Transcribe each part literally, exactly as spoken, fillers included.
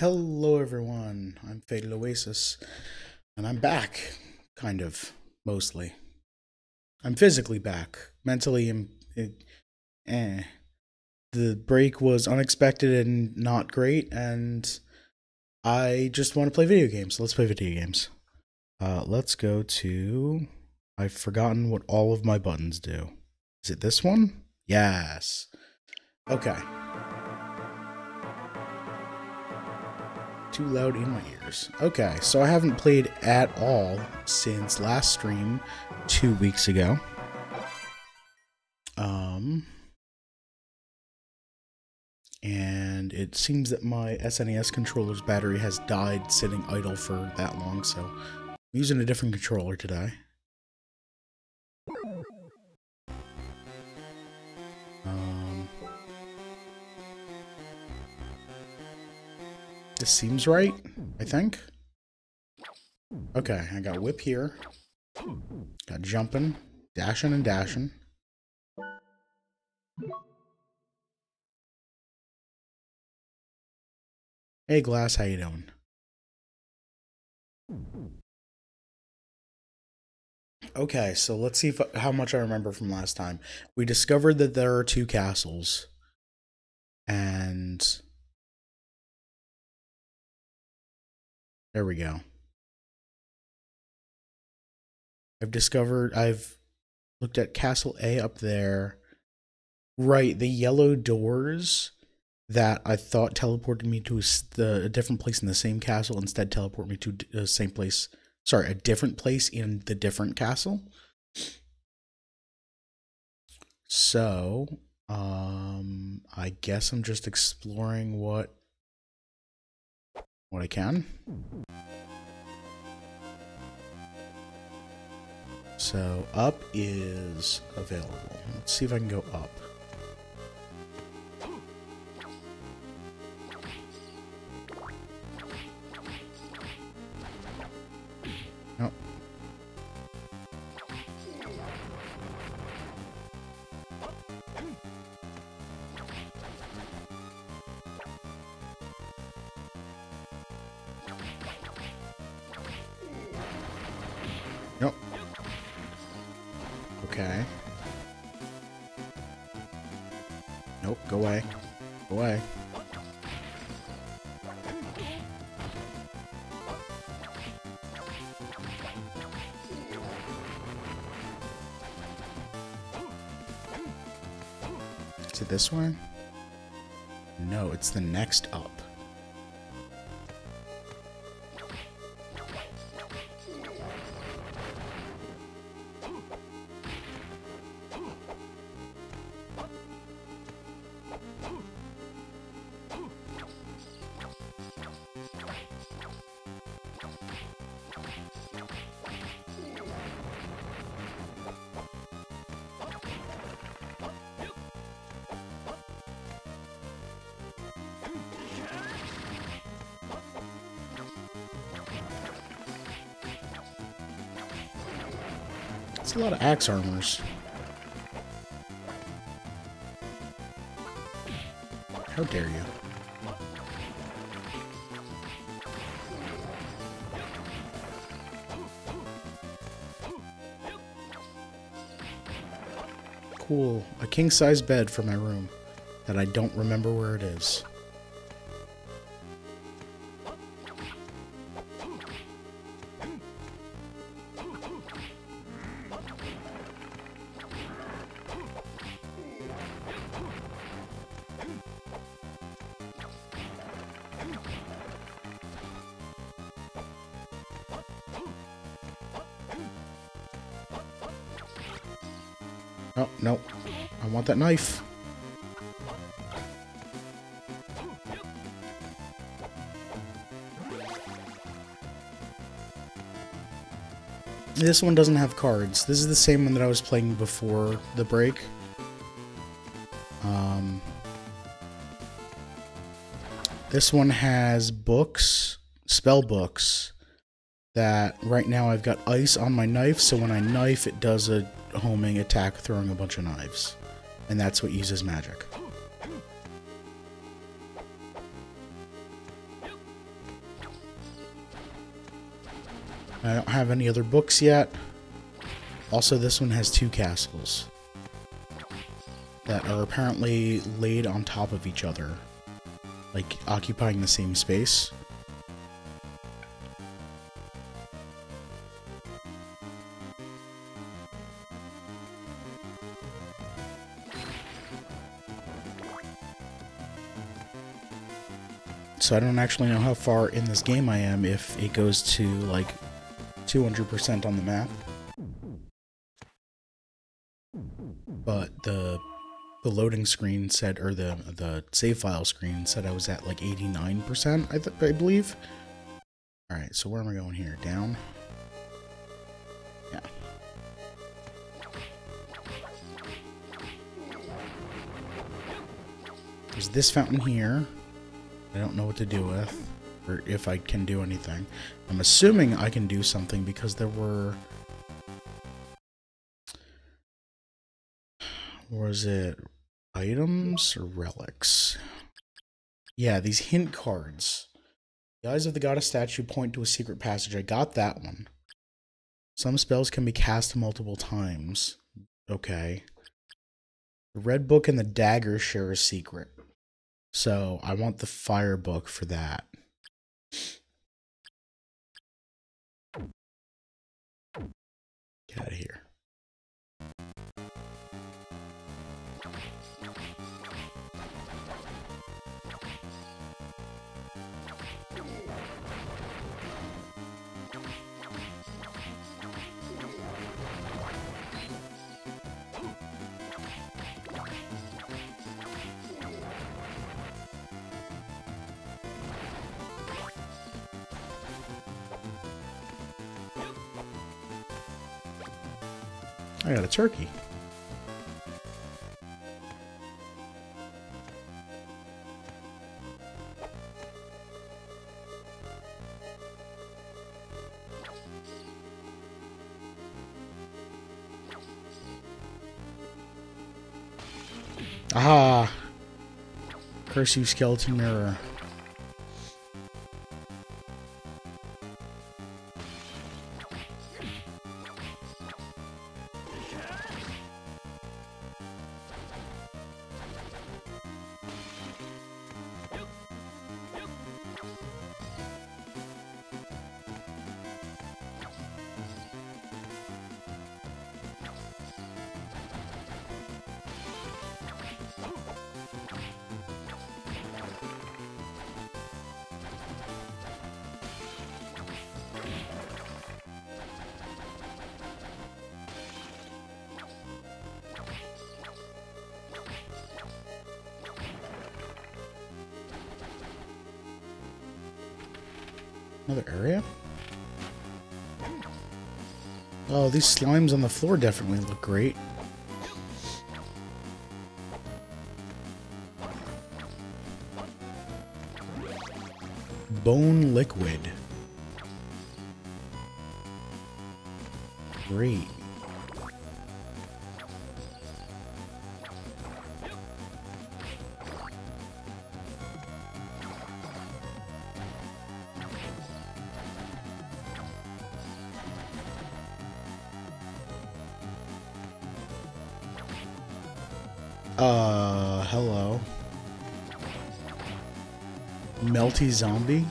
Hello everyone, I'm Fatal Oasis, and I'm back, kind of, mostly. I'm physically back. Mentally, I'm, it, eh. The break was unexpected and not great, and I just want to play video games. Let's play video games. Uh, let's go to... I've forgotten what all of my buttons do. Is it this one? Yes. Okay. Too loud in my ears. Okay, so I haven't played at all since last stream two weeks ago. Um, and it seems that my S N E S controller's battery has died sitting idle for that long, so I'm using a different controller today. Um, this seems right, I think. Okay, I got whip here. Got jumping, dashing and dashing. Hey Glass, how you doing? Okay, so let's see if, how much I remember from last time. We discovered that there are two castles. And... there we go. I've discovered... I've looked at Castle A up there. Right, the yellow doors that I thought teleported me to a, the, a different place in the same castle instead teleport me to the same place. Sorry, a different place in the different castle. So, um, I guess I'm just exploring what what I can. So, up is available. Let's see if I can go up. Nope. Nope. Okay. Nope, go away. Go away. Is it this one? No, it's the next up. It's a lot of axe armors. How dare you? Cool. A king-size bed for my room that I don't remember where it is. Oh, no. I want that knife. This one doesn't have cards. This is the same one that I was playing before the break. Um, this one has books, spell books, that right now I've got ice on my knife, so when I knife, it does a homing attack throwing a bunch of knives. And that's what uses magic. I don't have any other books yet. Also, this one has two castles that are apparently laid on top of each other, like occupying the same space. So I don't actually know how far in this game I am if it goes to like two hundred percent on the map. But the the loading screen said, or the the save file screen said I was at like eighty-nine percent, I, th I believe. Alright, so where am I going here? Down? Yeah. There's this fountain here. I don't know what to do with, or if I can do anything. I'm assuming I can do something because there were... Was it items or relics? Yeah, these hint cards. The eyes of the goddess statue point to a secret passage. I got that one. Some spells can be cast multiple times. Okay. The red book and the dagger share a secret. So I want the fire book for that. Get out of here. I got a turkey. Aha! Curse you, skeleton mirror. Another area? Oh, these slimes on the floor definitely look great. Bone liquid. Great. Uh, hello. Melty zombie?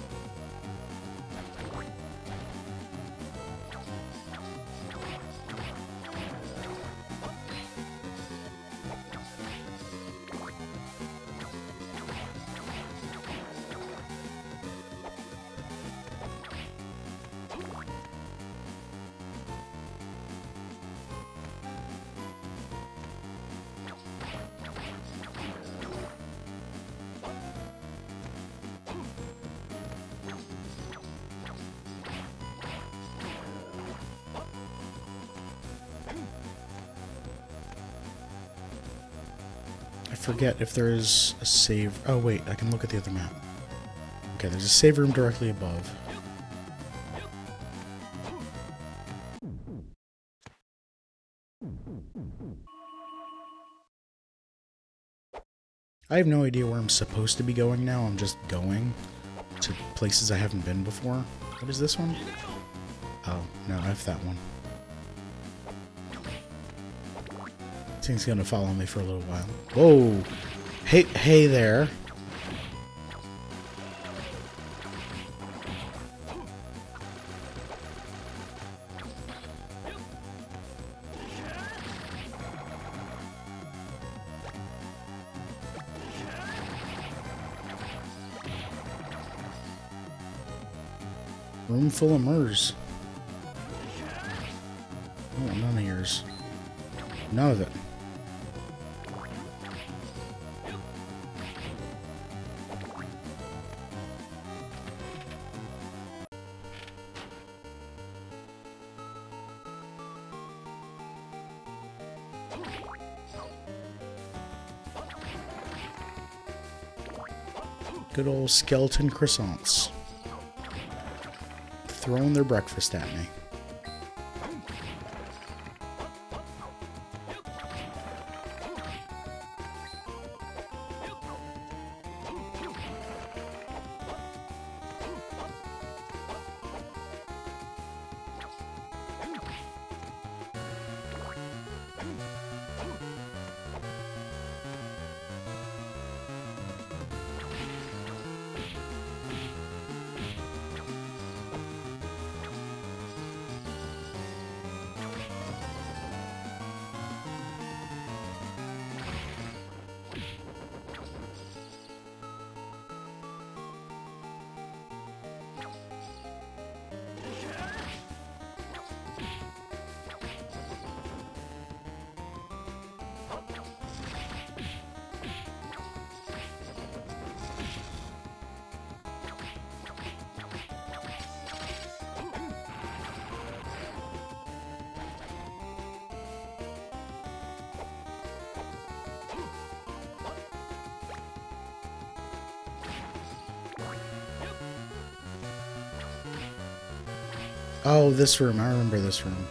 I forget if there is a save. Oh wait, I can look at the other map. Okay, there's a save room directly above. I have no idea where I'm supposed to be going now. I'm just going to places I haven't been before. What is this one? Oh, no, F that one. This thing's gonna follow me for a little while. Whoa! Hey, hey there. Room full of Murs. Oh, none of yours. None of it. Good old skeleton croissants. Throwing their breakfast at me. Oh, this room. I remember this room.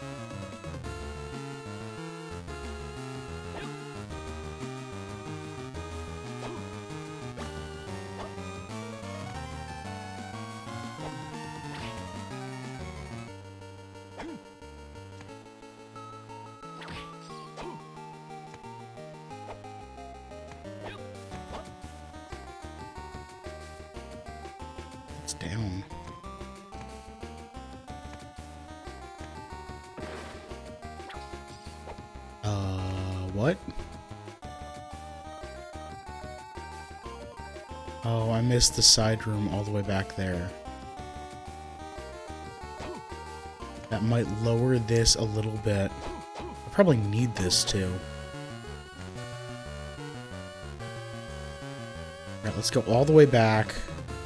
It's down. What? Oh, I missed the side room all the way back there. That might lower this a little bit. I probably need this too. Alright, let's go all the way back.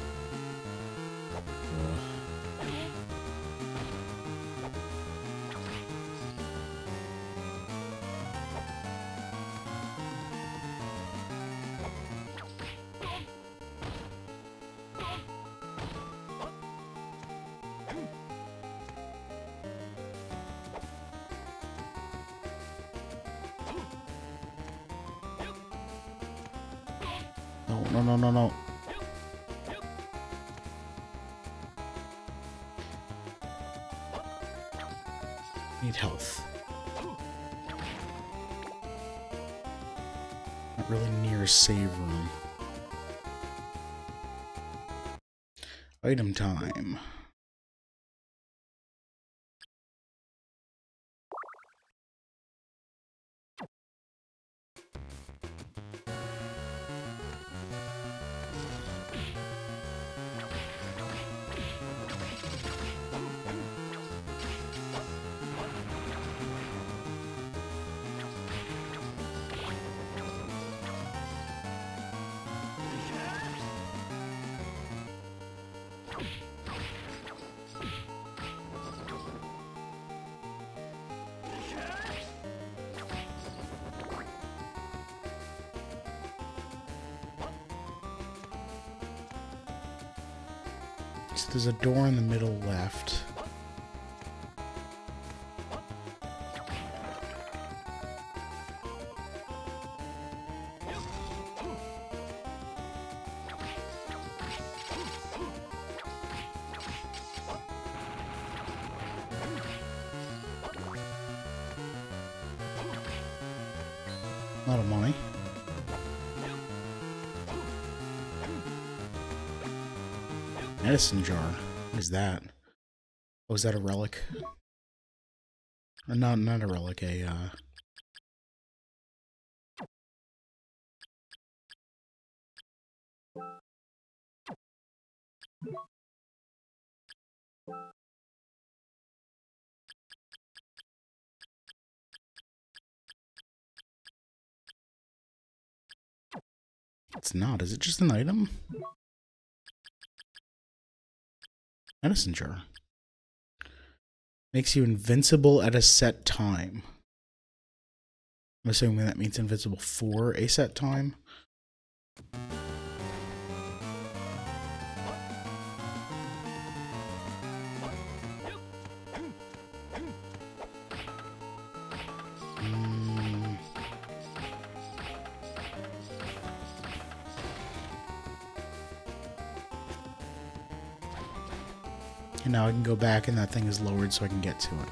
No, no, no, no, no. Need health. Not really near a save room. Item time. So there's a door in the middle left. A lot of money. Medicine jar. What is that? Oh, is that a relic? Uh, not, not a relic, a, uh... It's not. Is it just an item? Medicine jar. Makes you invincible at a set time. I'm assuming that means invincible for a set time. Mm. And now I can go back and that thing is lowered so I can get to it.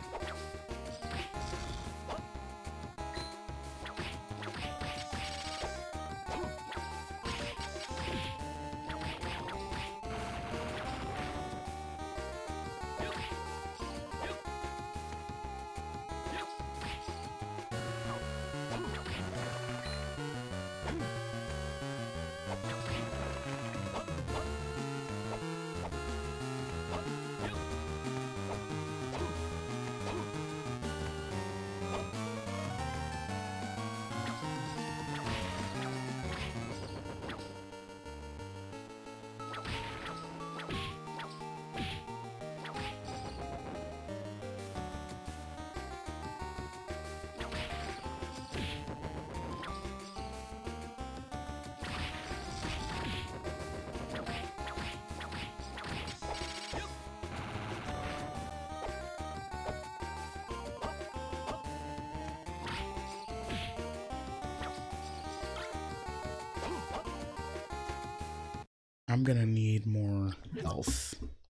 I'm gonna need more health.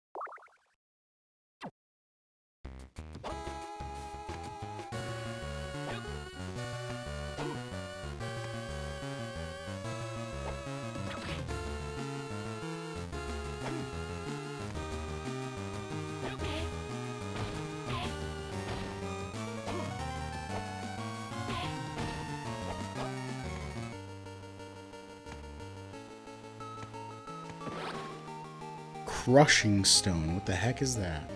Crushing stone. What the heck is that?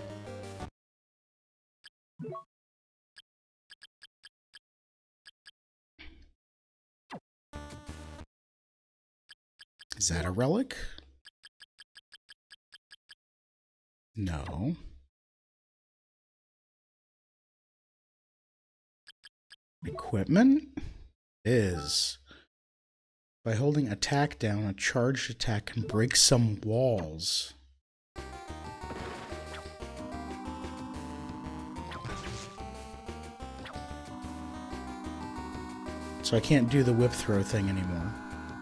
Is that a relic? No. Equipment? Is. By holding attack down, a charged attack can break some walls. So I can't do the whip throw thing anymore.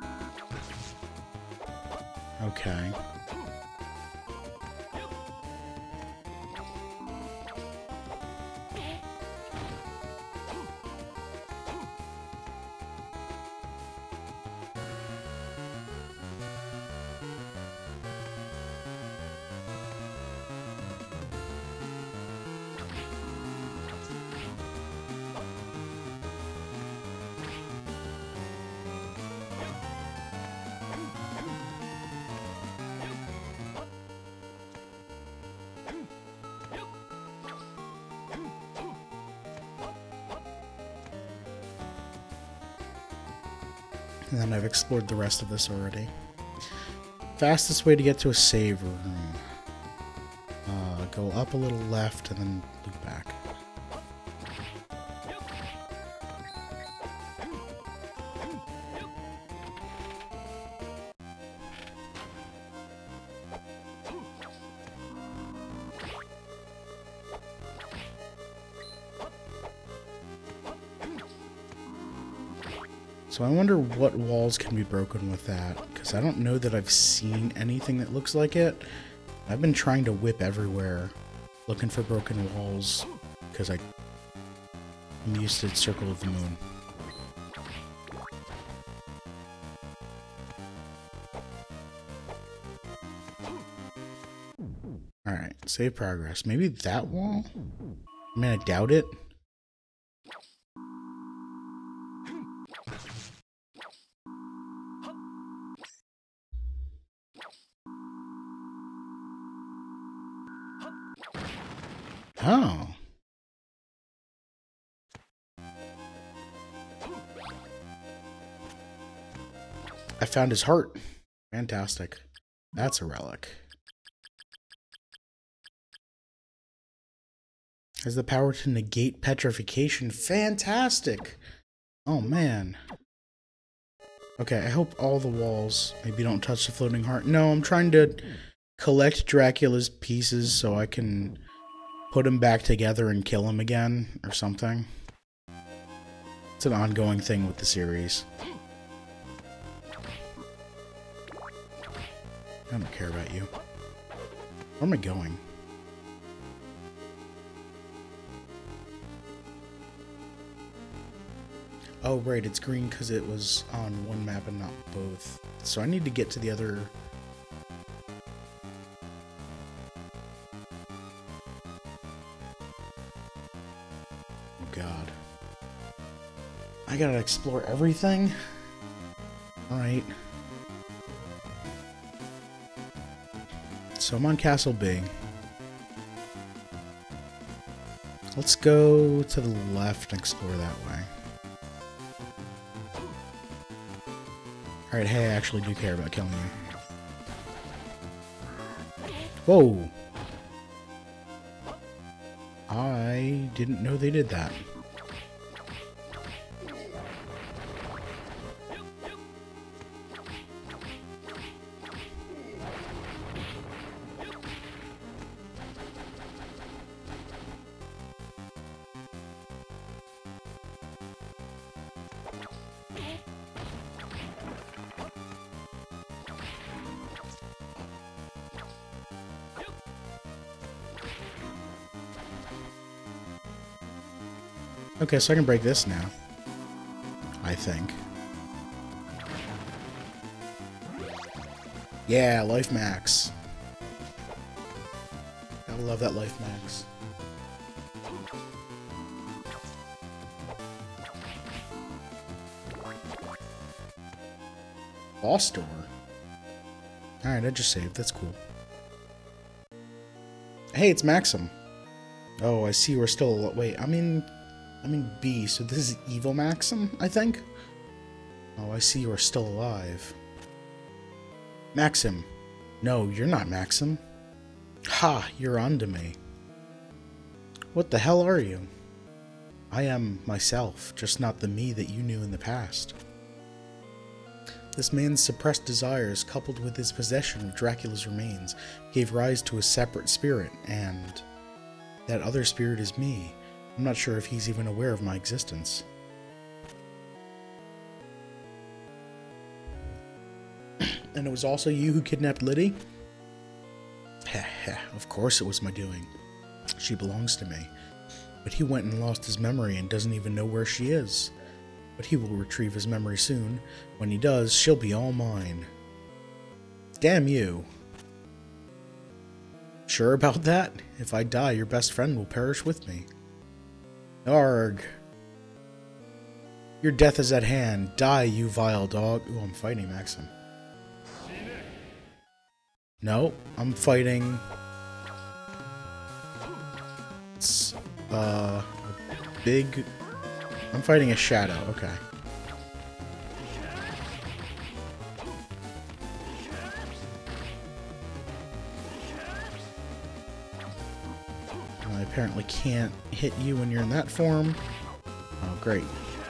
Okay. And then I've explored the rest of this already. Fastest way to get to a save room. Uh, go up a little left and then loop back. So I wonder what walls can be broken with that, because I don't know that I've seen anything that looks like it. I've been trying to whip everywhere, looking for broken walls, because I'm used to Circle of the Moon. Alright, save progress. Maybe that wall? I mean, I doubt it. Oh. I found his heart. Fantastic. That's a relic. Has the power to negate petrification. Fantastic! Oh, man. Okay, I hope all the walls maybe don't touch the floating heart. No, I'm trying to collect Dracula's pieces so I can put him back together and kill him again or something. It's an ongoing thing with the series. I don't care about you. Where am I going? Oh, right, it's green because it was on one map and not both. So I need to get to the other... Oh, God. I gotta explore everything? Alright. So I'm on Castle B. Let's go to the left and explore that way. Alright, hey, I actually do care about killing you. Whoa! I didn't know they did that. Okay, so I can break this now. I think. Yeah, life max. I love that life max. Boss door. Alright, I just saved. That's cool. Hey, it's Maxim. Oh, I see we're still... Wait, I mean... I'm in B, so this is Evil Maxim, I think? Oh, I see you are still alive. Maxim. No, you're not Maxim. Ha, you're onto me. What the hell are you? I am myself, just not the me that you knew in the past. This man's suppressed desires, coupled with his possession of Dracula's remains, gave rise to a separate spirit, and that other spirit is me. I'm not sure if he's even aware of my existence. And it was also you who kidnapped Liddy? Heh heh, of course it was my doing. She belongs to me. But he went and lost his memory and doesn't even know where she is. But he will retrieve his memory soon. When he does, she'll be all mine. Damn you. Sure about that? If I die, your best friend will perish with me. Arg. Your death is at hand. Die, you vile dog. Ooh, I'm fighting Maxim. No, I'm fighting... It's, uh, a big... I'm fighting a shadow, okay. I apparently can't hit you when you're in that form. Oh, great.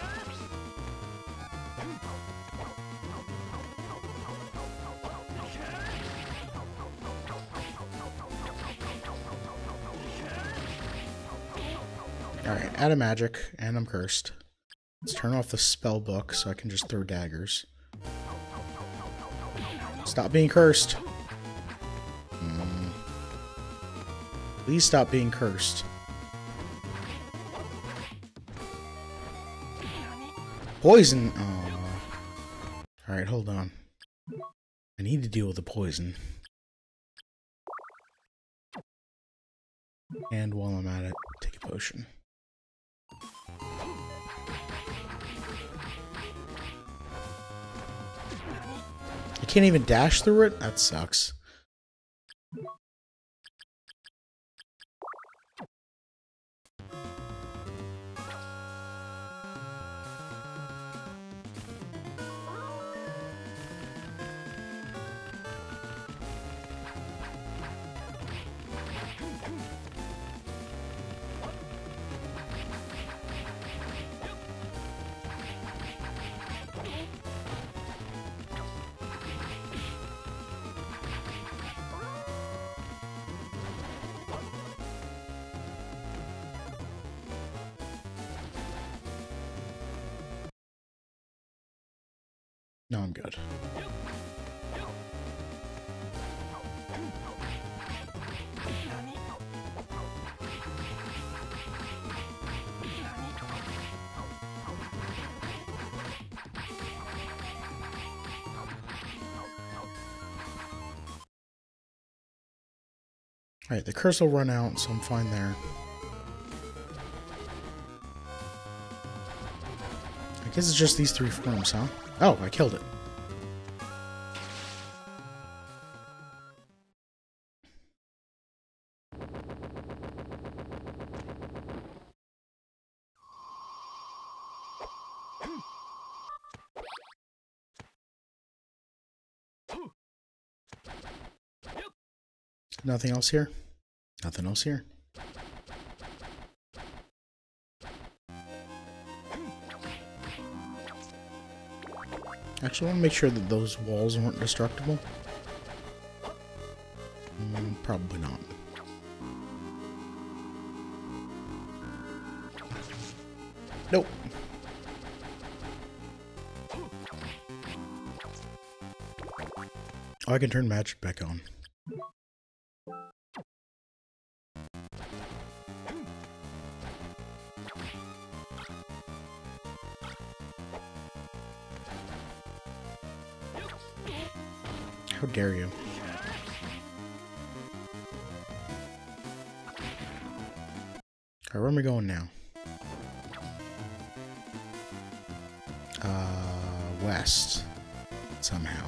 Alright, out of magic, and I'm cursed. Let's turn off the spell book so I can just throw daggers. Stop being cursed. Mm. Please stop being cursed. Poison! Oh. Alright, hold on. I need to deal with the poison. And while I'm at it, take a potion. I can't even dash through it? That sucks. No, I'm good. Alright, the curse will run out, so I'm fine there. I guess it's just these three forms, huh? Oh, I killed it. Nothing else here? Nothing else here. Actually, I want to make sure that those walls weren't destructible. Mm, probably not. Nope. Oh, I can turn magic back on. How dare you? Alright, where am I going now? Uh, west. Somehow.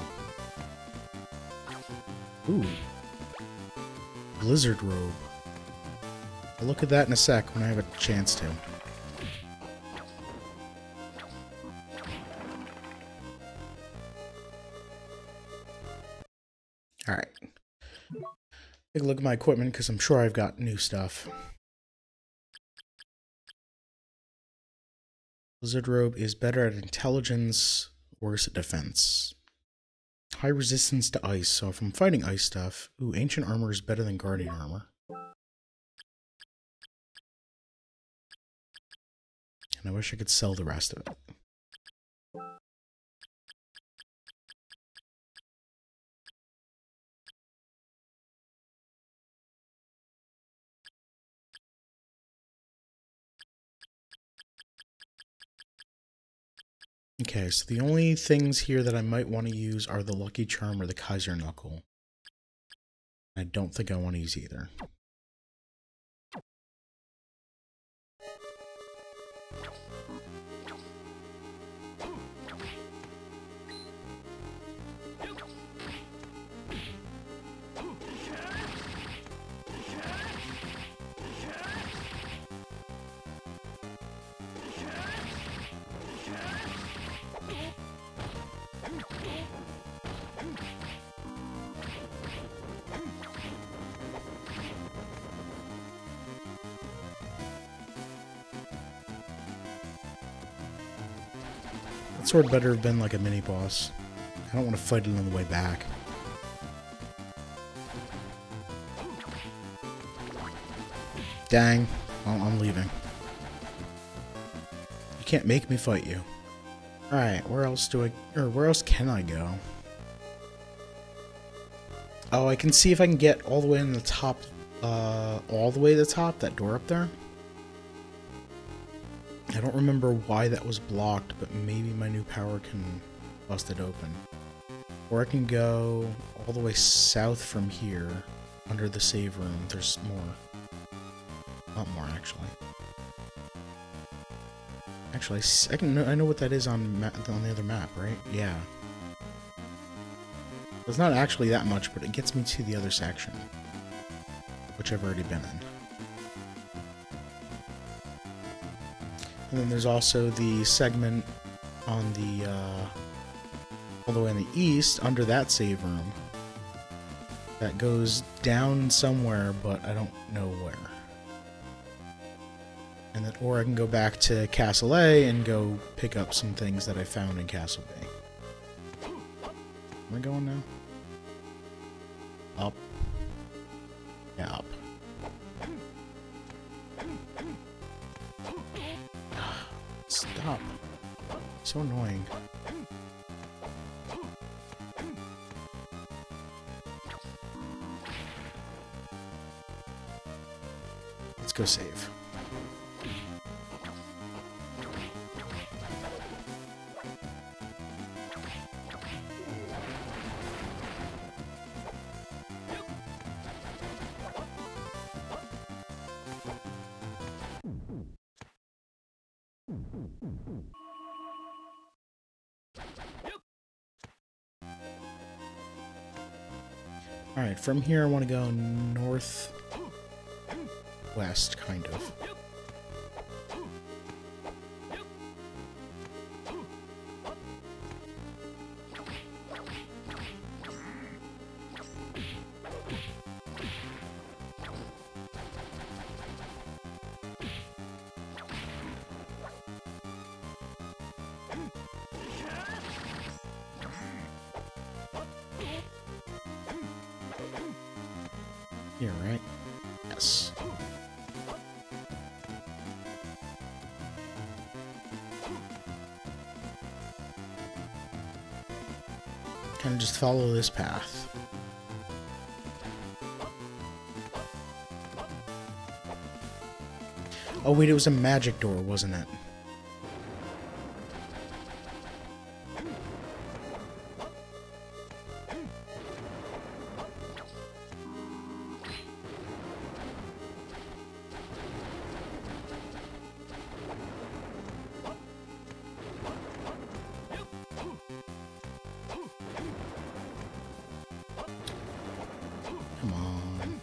Ooh. Blizzard robe. I'll look at that in a sec when I have a chance to. Alright. Take a look at my equipment, because I'm sure I've got new stuff. Blizzard robe is better at intelligence, worse at defense. High resistance to ice, so if I'm fighting ice stuff... Ooh, ancient armor is better than guardian armor. And I wish I could sell the rest of it. Okay, so the only things here that I might want to use are the Lucky Charm or the Kaiser Knuckle. I don't think I want to use either. That sword better have been like a mini boss. I don't want to fight it on the way back. Dang. Well, I'm leaving. You can't make me fight you. Alright, where else do I... Or where else can I go? Oh, I can see if I can get all the way in the top... Uh, all the way to the top, that door up there. I don't remember why that was blocked, but maybe my new power can bust it open. Or I can go all the way south from here, under the save room. There's more. A lot more, actually. Actually, I can I know what that is on on the other map, right? Yeah. It's not actually that much, but it gets me to the other section, which I've already been in. And then there's also the segment on the uh, all the way in the east under that save room that goes down somewhere, but I don't know where. And then, or I can go back to Castle A and go pick up some things that I found in Castle B. Am I going now? Up. Yeah, up. Stop. So annoying. Let's go save. Alright, from here I want to go north west, kind of. Here, right? Yes. Kind of just follow this path. Oh wait, it was a magic door, wasn't it? Come on.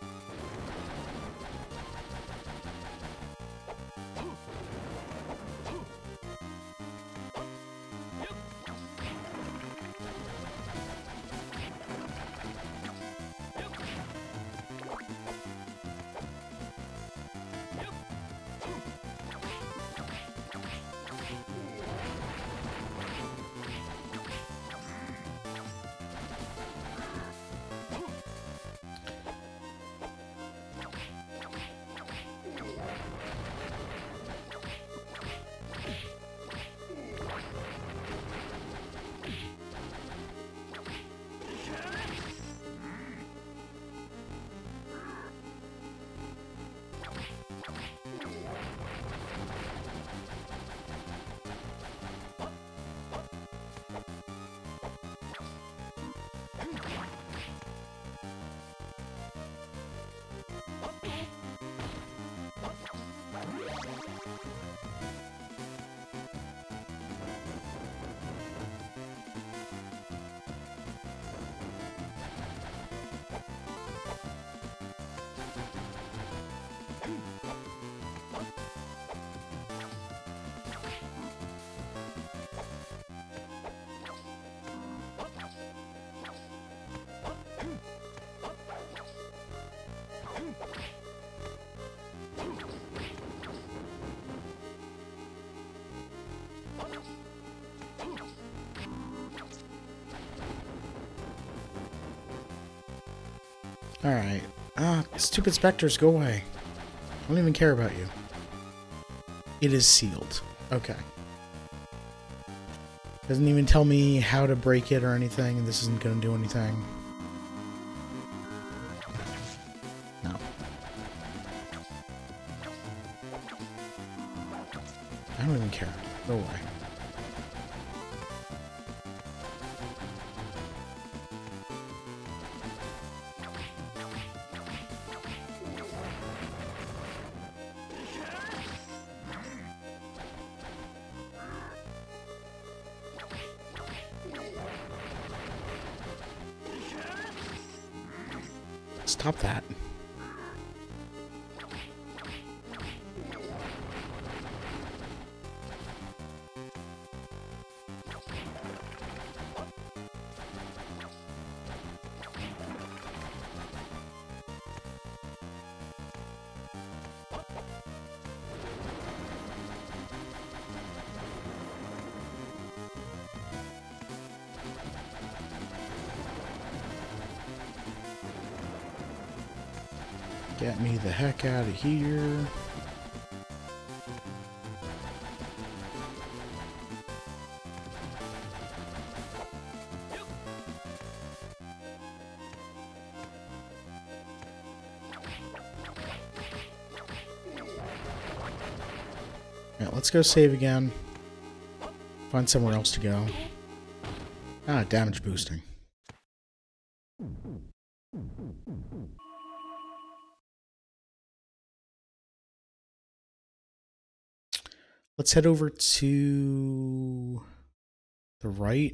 Alright. Ah, stupid specters, go away. I don't even care about you. It is sealed. Okay. Doesn't even tell me how to break it or anything, and this isn't going to do anything. No. I don't even care. Go away. Stop that. Get me the heck out of here. Yeah, let's go save again. Find somewhere else to go. Ah, damage boosting. Let's head over to the right.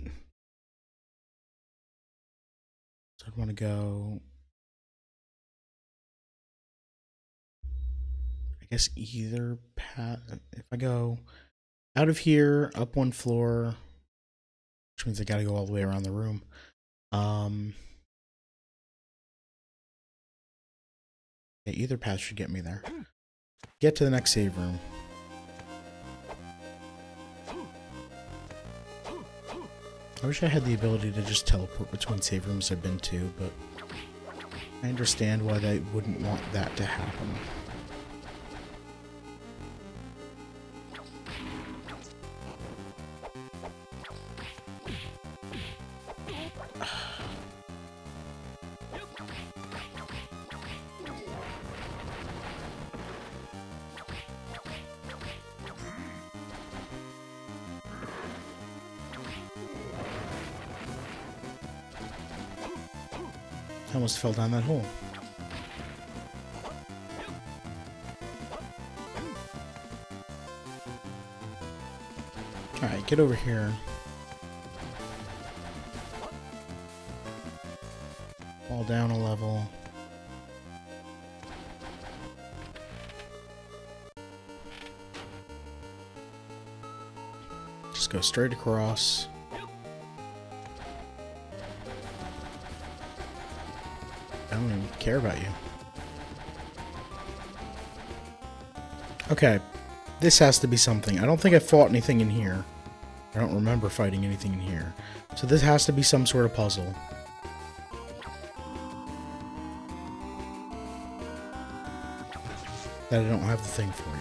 So I want to go, I guess either path. If I go out of here, up one floor, which means I got to go all the way around the room. Um, yeah, either path should get me there. Get to the next save room. I wish I had the ability to just teleport between save rooms I've been to, but I understand why they wouldn't want that to happen. I almost fell down that hole. Alright, get over here. Fall down a level. Just go straight across. I don't even care about you. Okay, this has to be something. I don't think I fought anything in here. I don't remember fighting anything in here. So this has to be some sort of puzzle. That I don't have the thing for yet.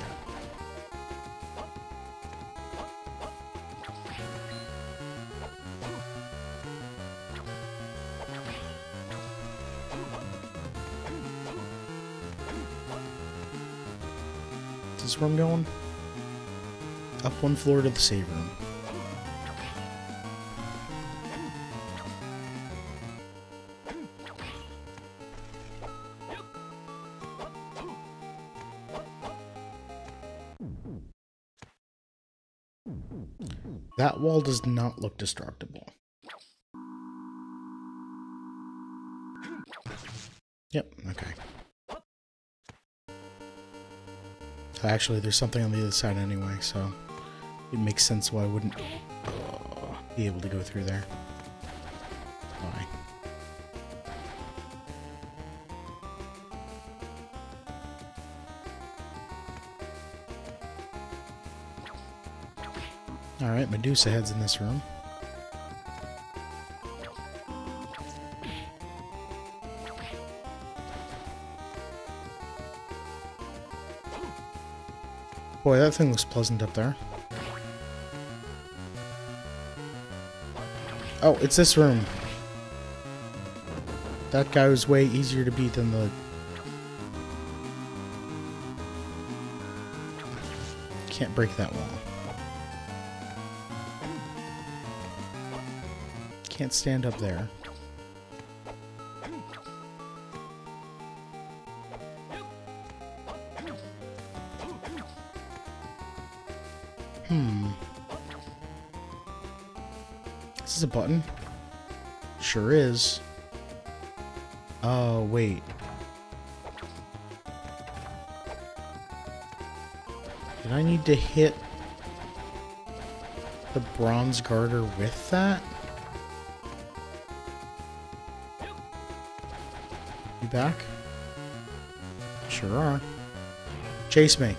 Is this where I'm going? Up one floor to the save room. That wall does not look destructible. Yep, okay. Actually, there's something on the other side anyway, so it makes sense why I wouldn't uh, be able to go through there. Why? Alright, Medusa heads in this room. Boy, that thing looks pleasant up there. Oh, it's this room. That guy was way easier to beat than the... Can't break that wall. Can't stand up there. Hmm. Is this a button? Sure is. Oh, wait. Did I need to hit the bronze garter with that? You back? Sure are. Chase me.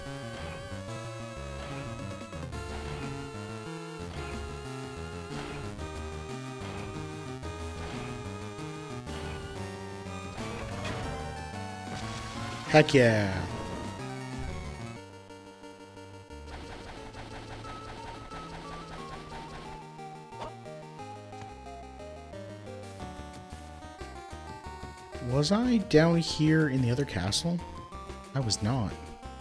Heck yeah. Was I down here in the other castle? I was not.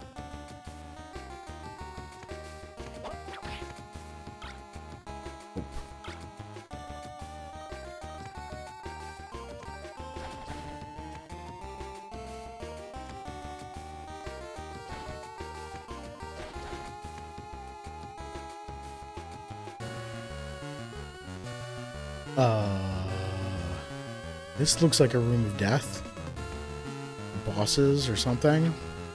Uh, this looks like a room of death. Bosses or something.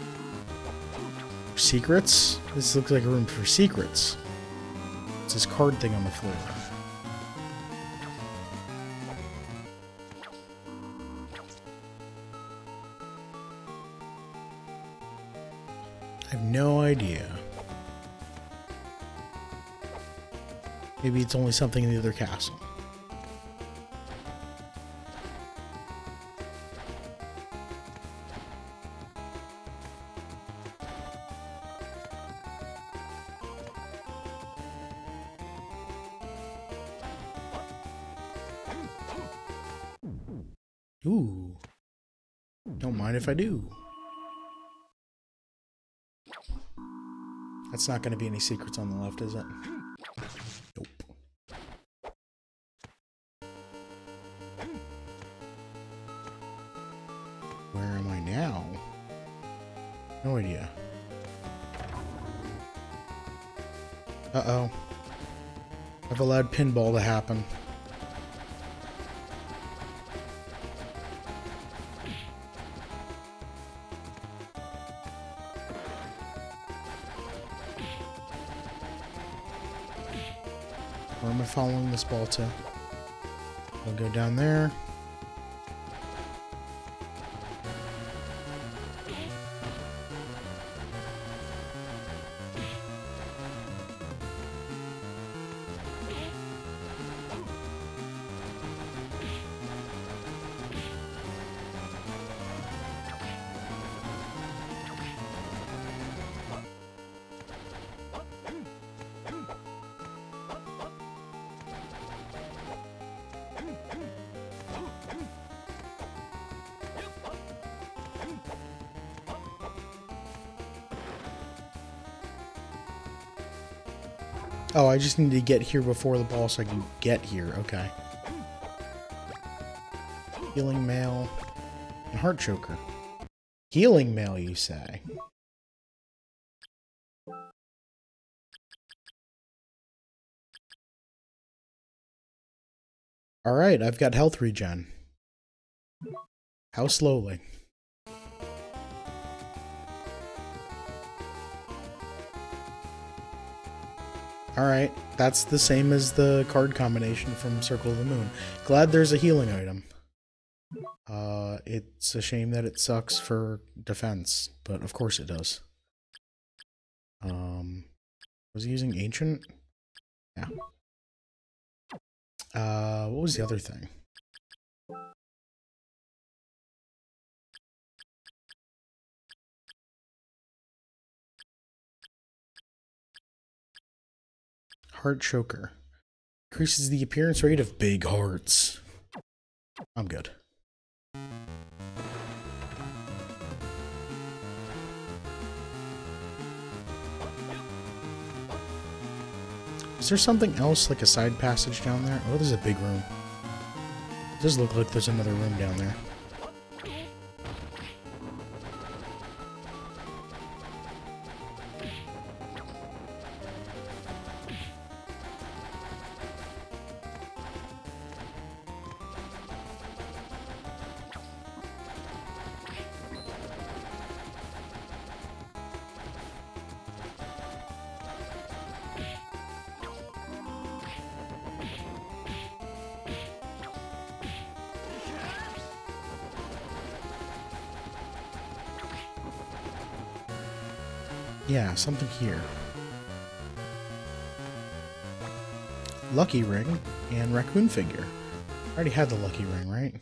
Secrets? This looks like a room for secrets. It's this card thing on the floor. I have no idea. Maybe it's only something in the other castle. Ooh. Don't mind if I do. That's not going to be any secrets on the left, is it? Nope. Where am I now? No idea. Uh-oh. I've allowed pinball to happen. Where am I following this ball to? I'll go down there. Oh, I just need to get here before the ball so I can get here. Okay. Healing mail and heart choker. Healing mail, you say? Alright, I've got health regen. How slowly? Alright, that's the same as the card combination from Circle of the Moon. Glad there's a healing item. Uh, it's a shame that it sucks for defense, but of course it does. Um, was he using Ancient? Yeah. Uh, what was the other thing? Heart choker. Increases the appearance rate of big hearts. I'm good. Is there something else, like a side passage down there? Oh, there's a big room. It does look like there's another room down there. Yeah, something here. Lucky ring and raccoon figure. I already had the lucky ring, right?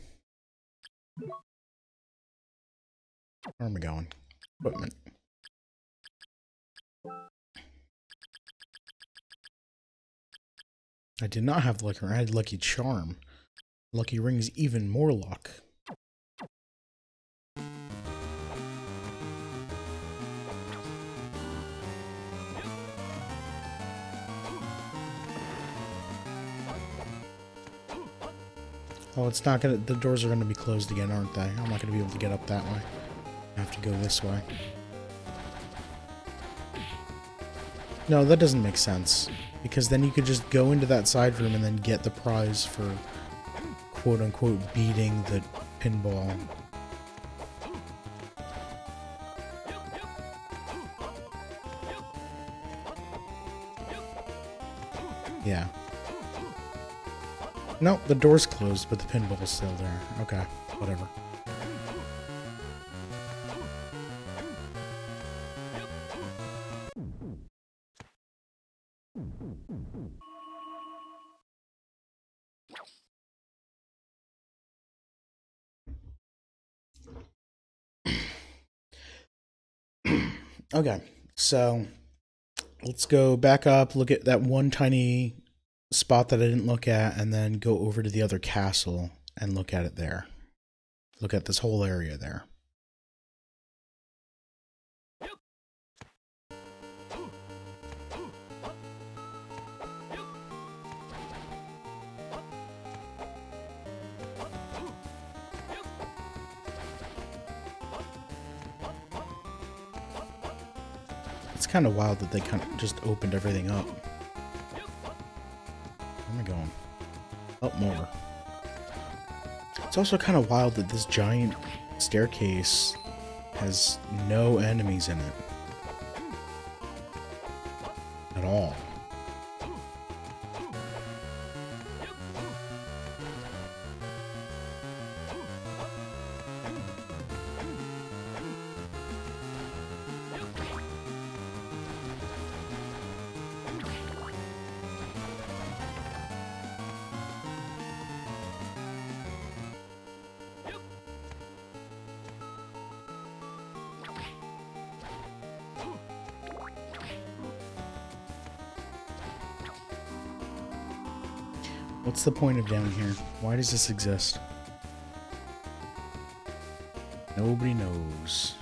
Where am I going? Equipment. I did not have the lucky ring. I had lucky charm. Lucky ring is even more luck. Oh, it's not gonna. The doors are gonna be closed again, aren't they? I'm not gonna be able to get up that way. I have to go this way. No, that doesn't make sense. Because then you could just go into that side room and then get the prize for quote-unquote beating the pinball. Yeah. Nope, the door's closed, but the pinball's still there. Okay, whatever. Okay, so let's go back up, look at that one tiny spot that I didn't look at, and then go over to the other castle and look at it there. Look at this whole area there. It's kind of wild that they kind of just opened everything up. Where am I going? Up more. It's also kind of wild that this giant staircase has no enemies in it. At all. What's the point of down here? Why does this exist? Nobody knows.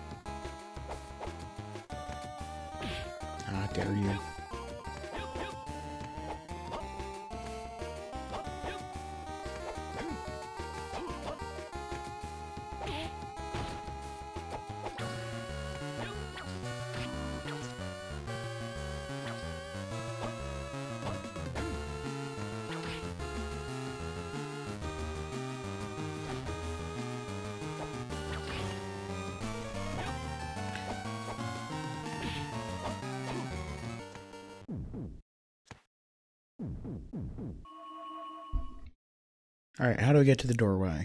Ah, dare you. Alright, how do I get to the doorway?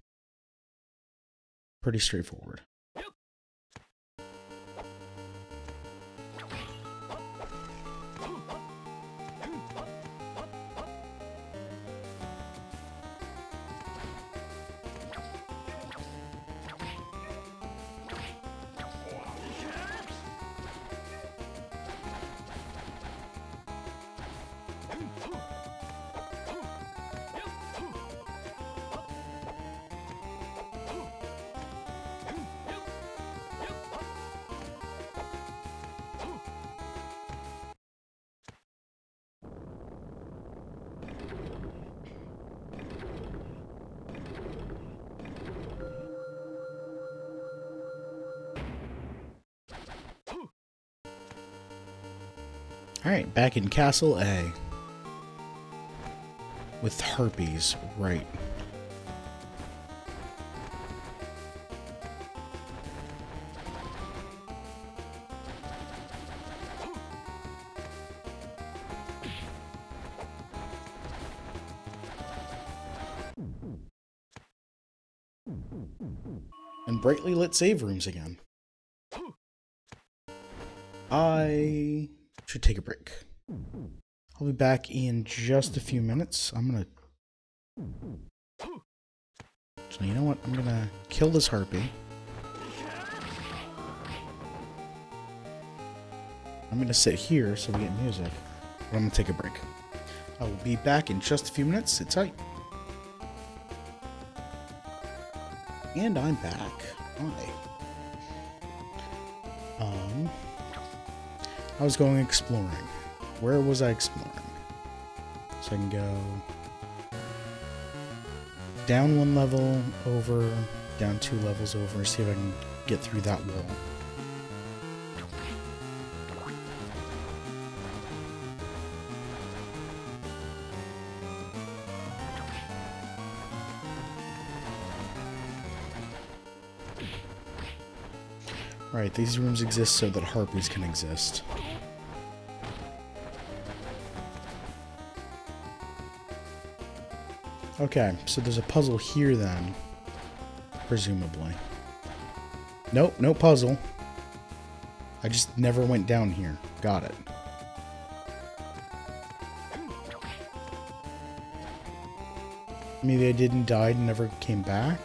Pretty straightforward. Alright, back in Castle A. With harpies, right. And brightly lit save rooms again. I should take a break. I'll be back in just a few minutes. I'm gonna... So you know what? I'm gonna kill this harpy. I'm gonna sit here so we get music. But I'm gonna take a break. I will be back in just a few minutes. Sit tight. And I'm back. Hi. Um, I was going exploring. Where was I exploring? So I can go down one level, over, down two levels over, see if I can get through that wall. Right, these rooms exist so that harpies can exist. Okay, so there's a puzzle here then, presumably. Nope, no puzzle. I just never went down here. Got it. Maybe I didn't die and never came back?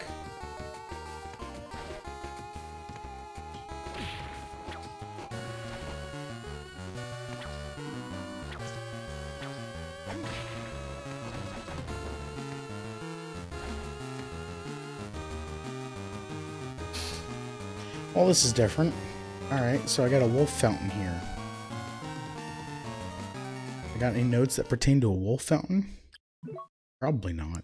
Well, this is different. Alright, so I got a wolf fountain here. I got any notes that pertain to a wolf fountain? Probably not.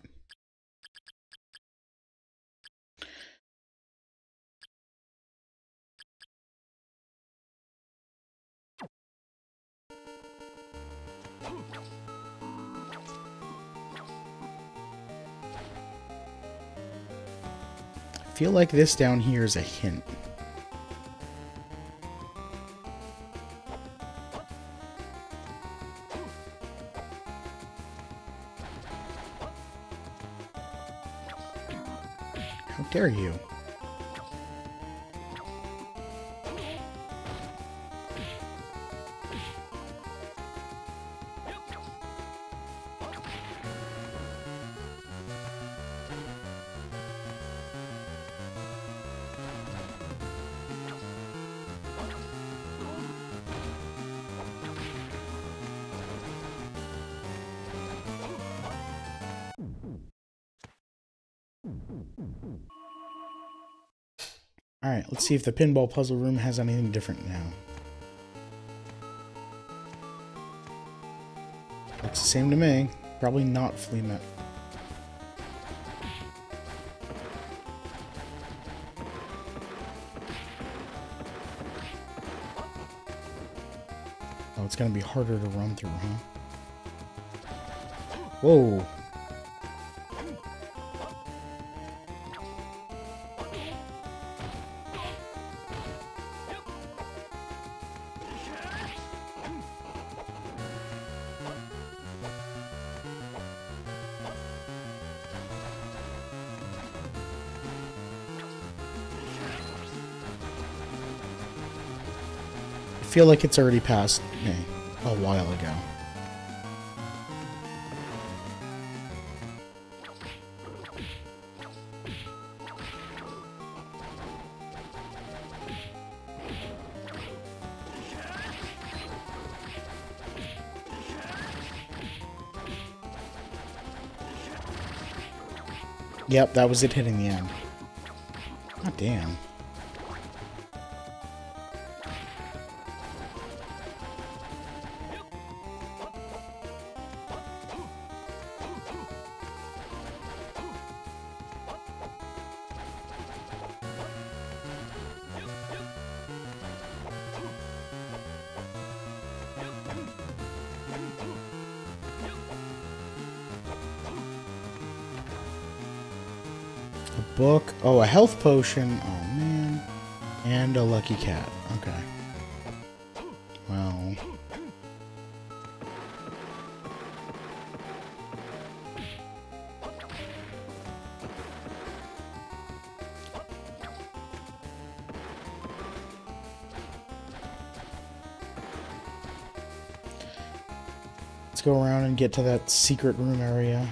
I feel like this down here is a hint. How dare you? Alright, let's see if the pinball puzzle room has anything different now. Looks the same to me. Probably not flea met. Oh, it's gonna be harder to run through, huh? Whoa! I feel like it's already passed me a while ago. Yep, that was it hitting the end. God damn. Book. Oh, a health potion. Oh, man. And a lucky cat. Okay. Well. Let's go around and get to that secret room area.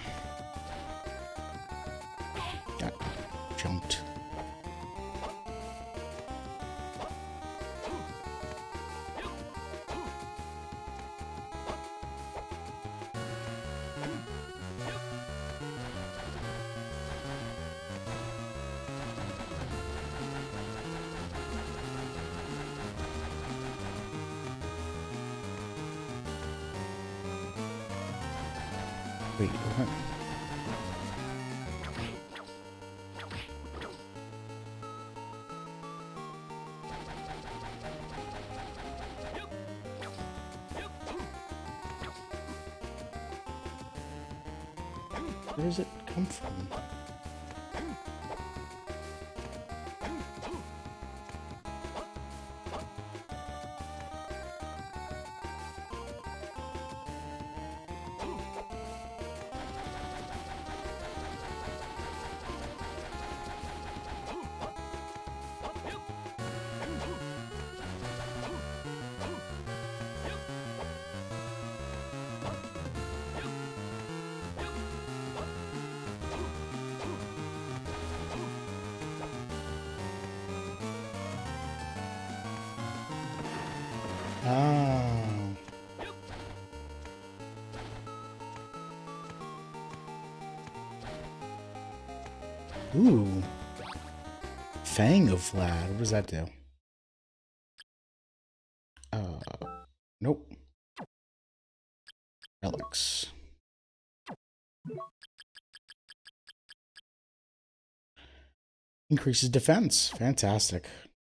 Got jumped. Wait, what? Where does it come from? Ah. Ooh. Fang of Vlad. What does that do? Uh, nope. Relics. Increases defense. Fantastic.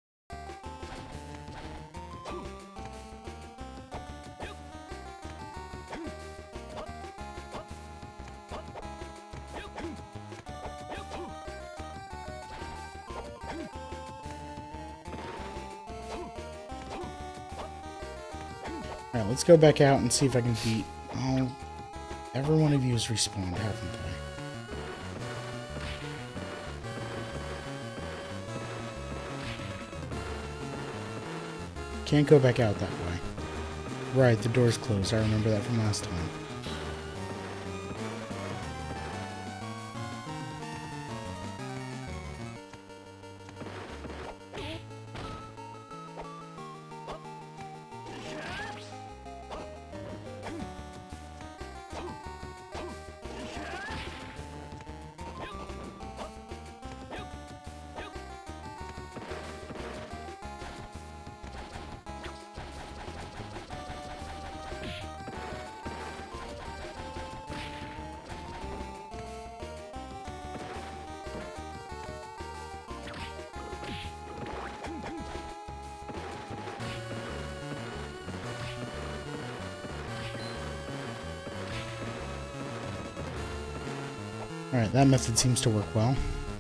Alright, let's go back out and see if I can beat... Oh, every one of you has respawned, haven't they? Can't go back out that way. Right, the door's closed. I remember that from last time. Alright, that method seems to work well.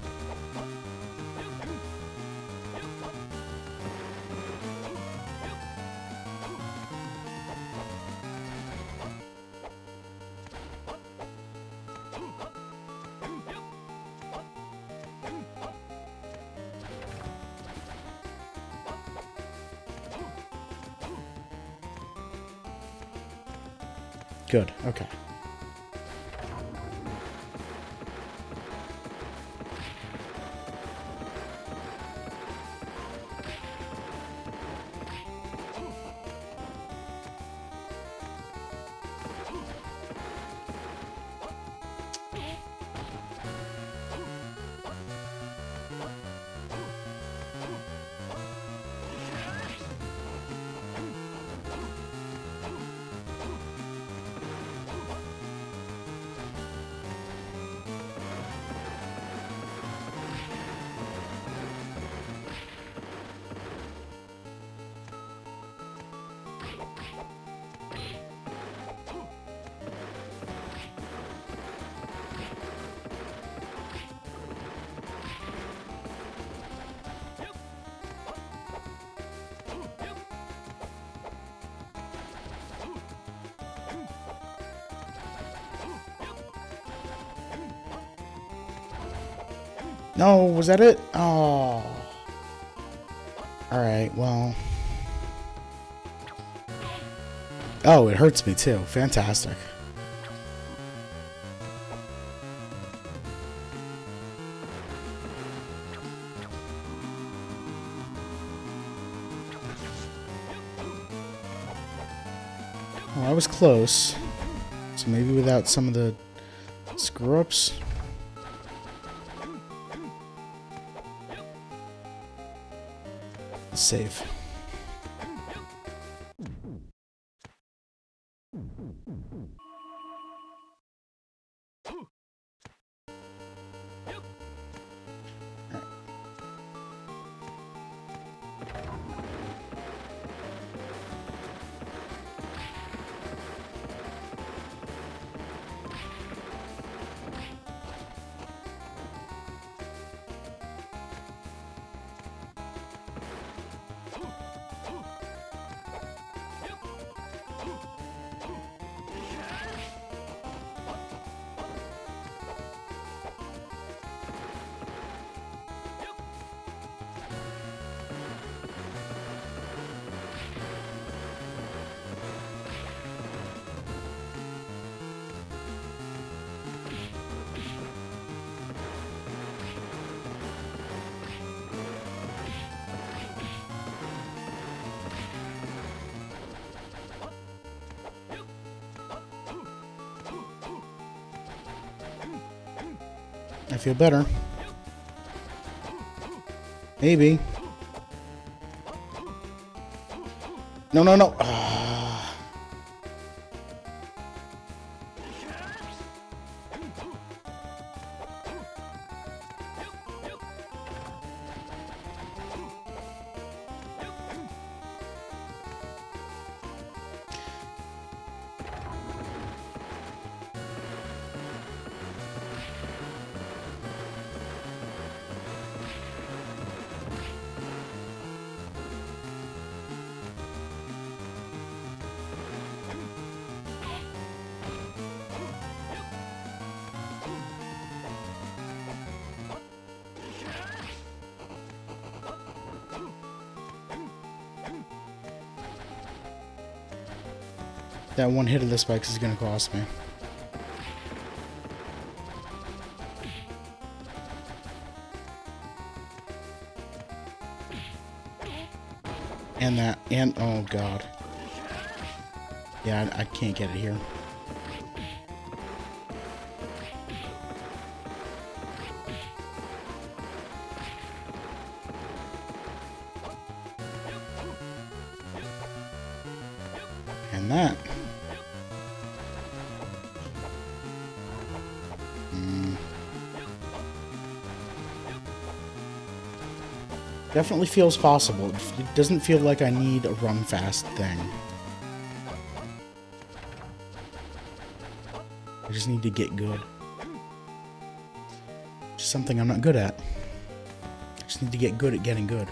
Good, okay. No, was that it? Oh. Alright, well. Oh, it hurts me too. Fantastic. Well, I was close. So maybe without some of the screw-ups. Save. I feel better. Maybe. No, no, no. Ah. That one hit of the spikes is going to cost me. And that, and oh god. Yeah, I, I can't get it here. And that. Mm. Definitely feels possible. It doesn't feel like I need a run fast thing. I just need to get good. Which is something I'm not good at. I just need to get good at getting good.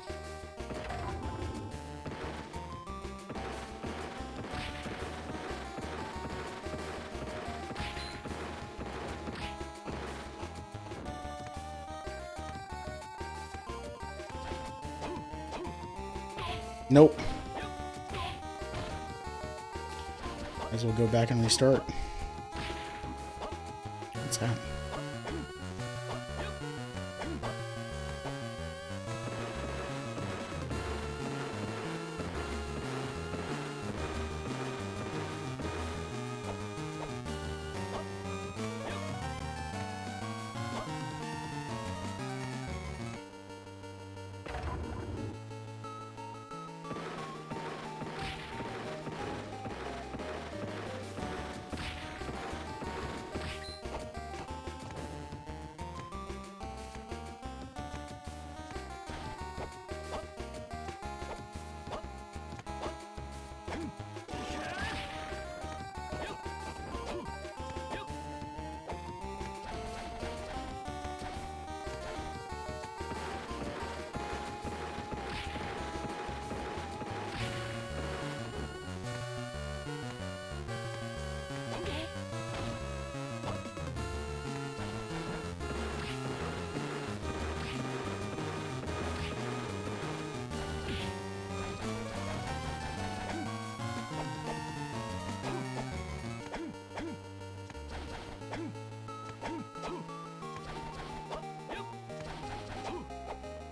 Nope. Might as well go back and restart. What's that?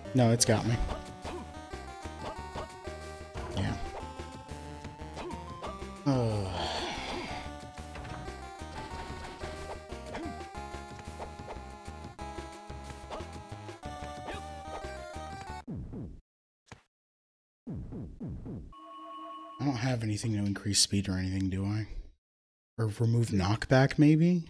No, it's got me. Yeah. Oh. I don't have anything to increase speed or anything, do I? Or remove knockback, maybe?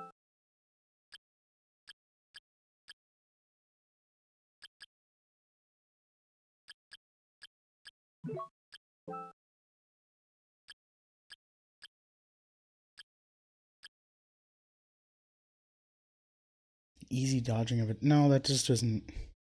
Easy dodging of it. No, that just doesn't...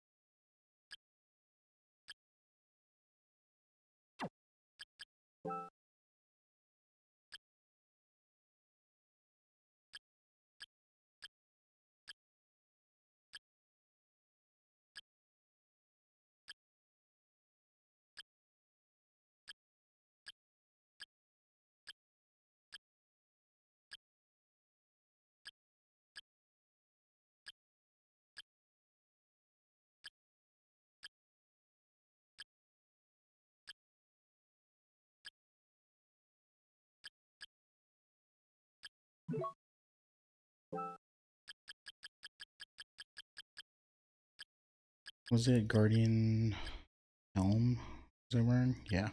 Was it Guardian Helm? Was I wearing? Yeah.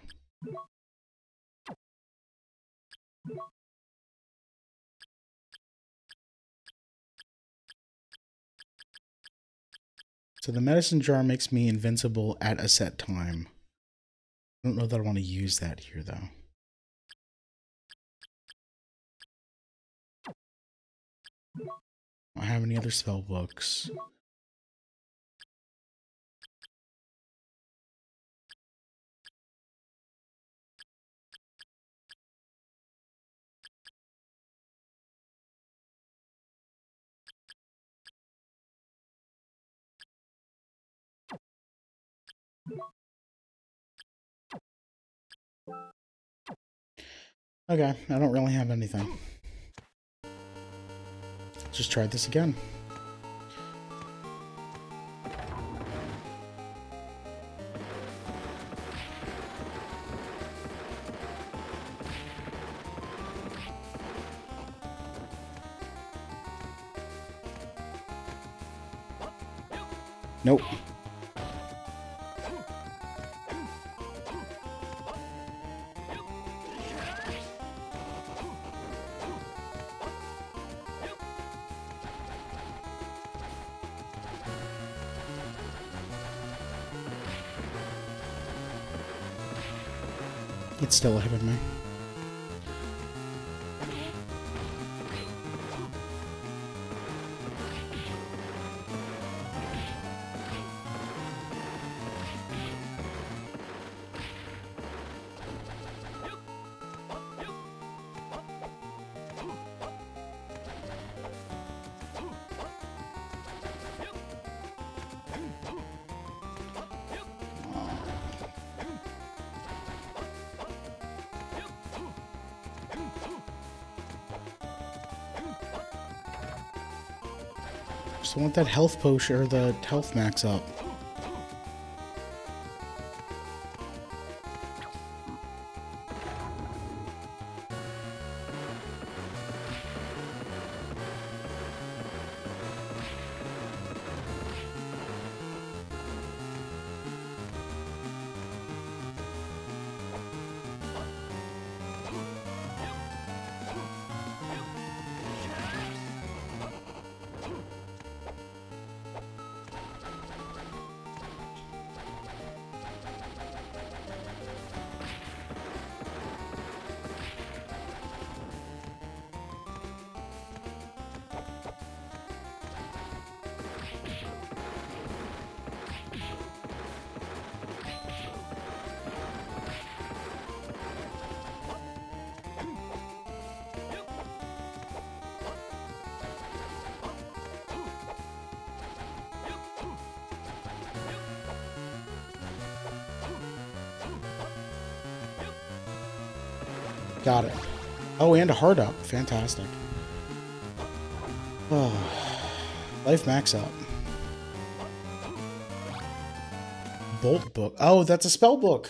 So the medicine jar makes me invincible at a set time. I don't know that I want to use that here, though. I don't have any other spell books. Okay, I don't really have anything. Just try this again. Nope. It's still ahead of me. Just want that health potion or the health max up. Got it. Oh, and a heart up. Fantastic. Oh, life max up. bolt book. Oh, that's a spell book.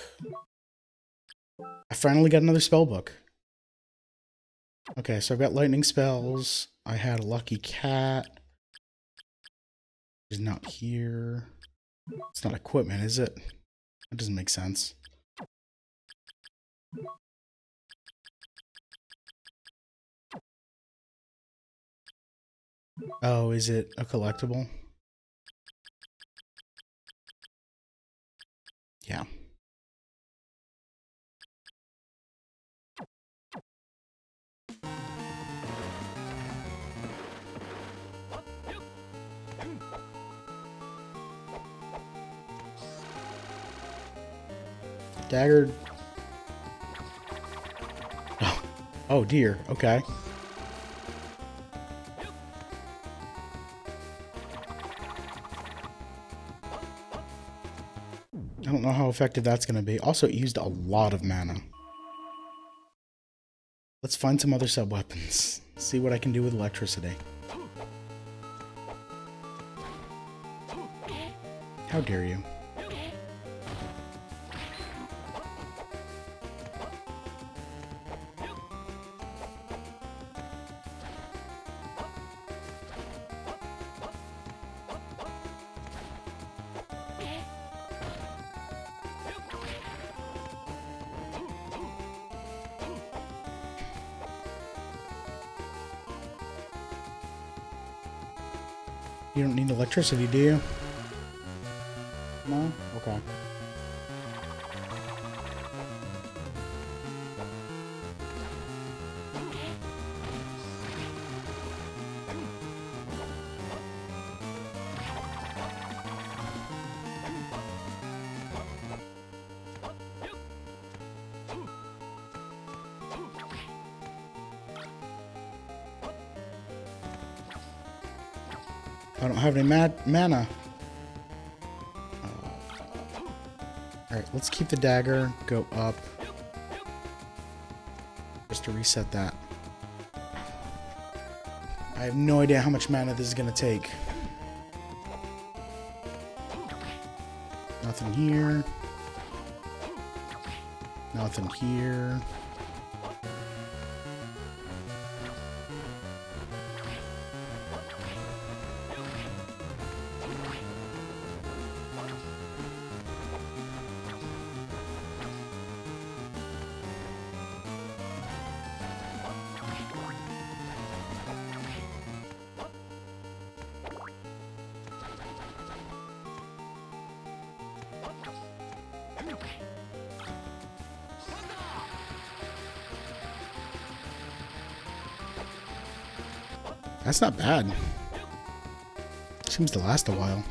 I finally got another spell book. Okay, so I've got lightning spells. I had a lucky cat. He's not here. It's not equipment, is it? That doesn't make sense. Oh, is it a collectible? Yeah. Dagger. Oh, oh dear. Okay. I don't know how effective that's going to be. Also, it used a lot of mana. Let's find some other sub-weapons. See what I can do with electricity. How dare you? You don't need electricity, do you? No? Okay. I don't have any ma mana. Uh, Alright, let's keep the dagger, go up. Just to reset that. I have no idea how much mana this is going to take. Nothing here. Nothing here. That's not bad. Seems to last a while.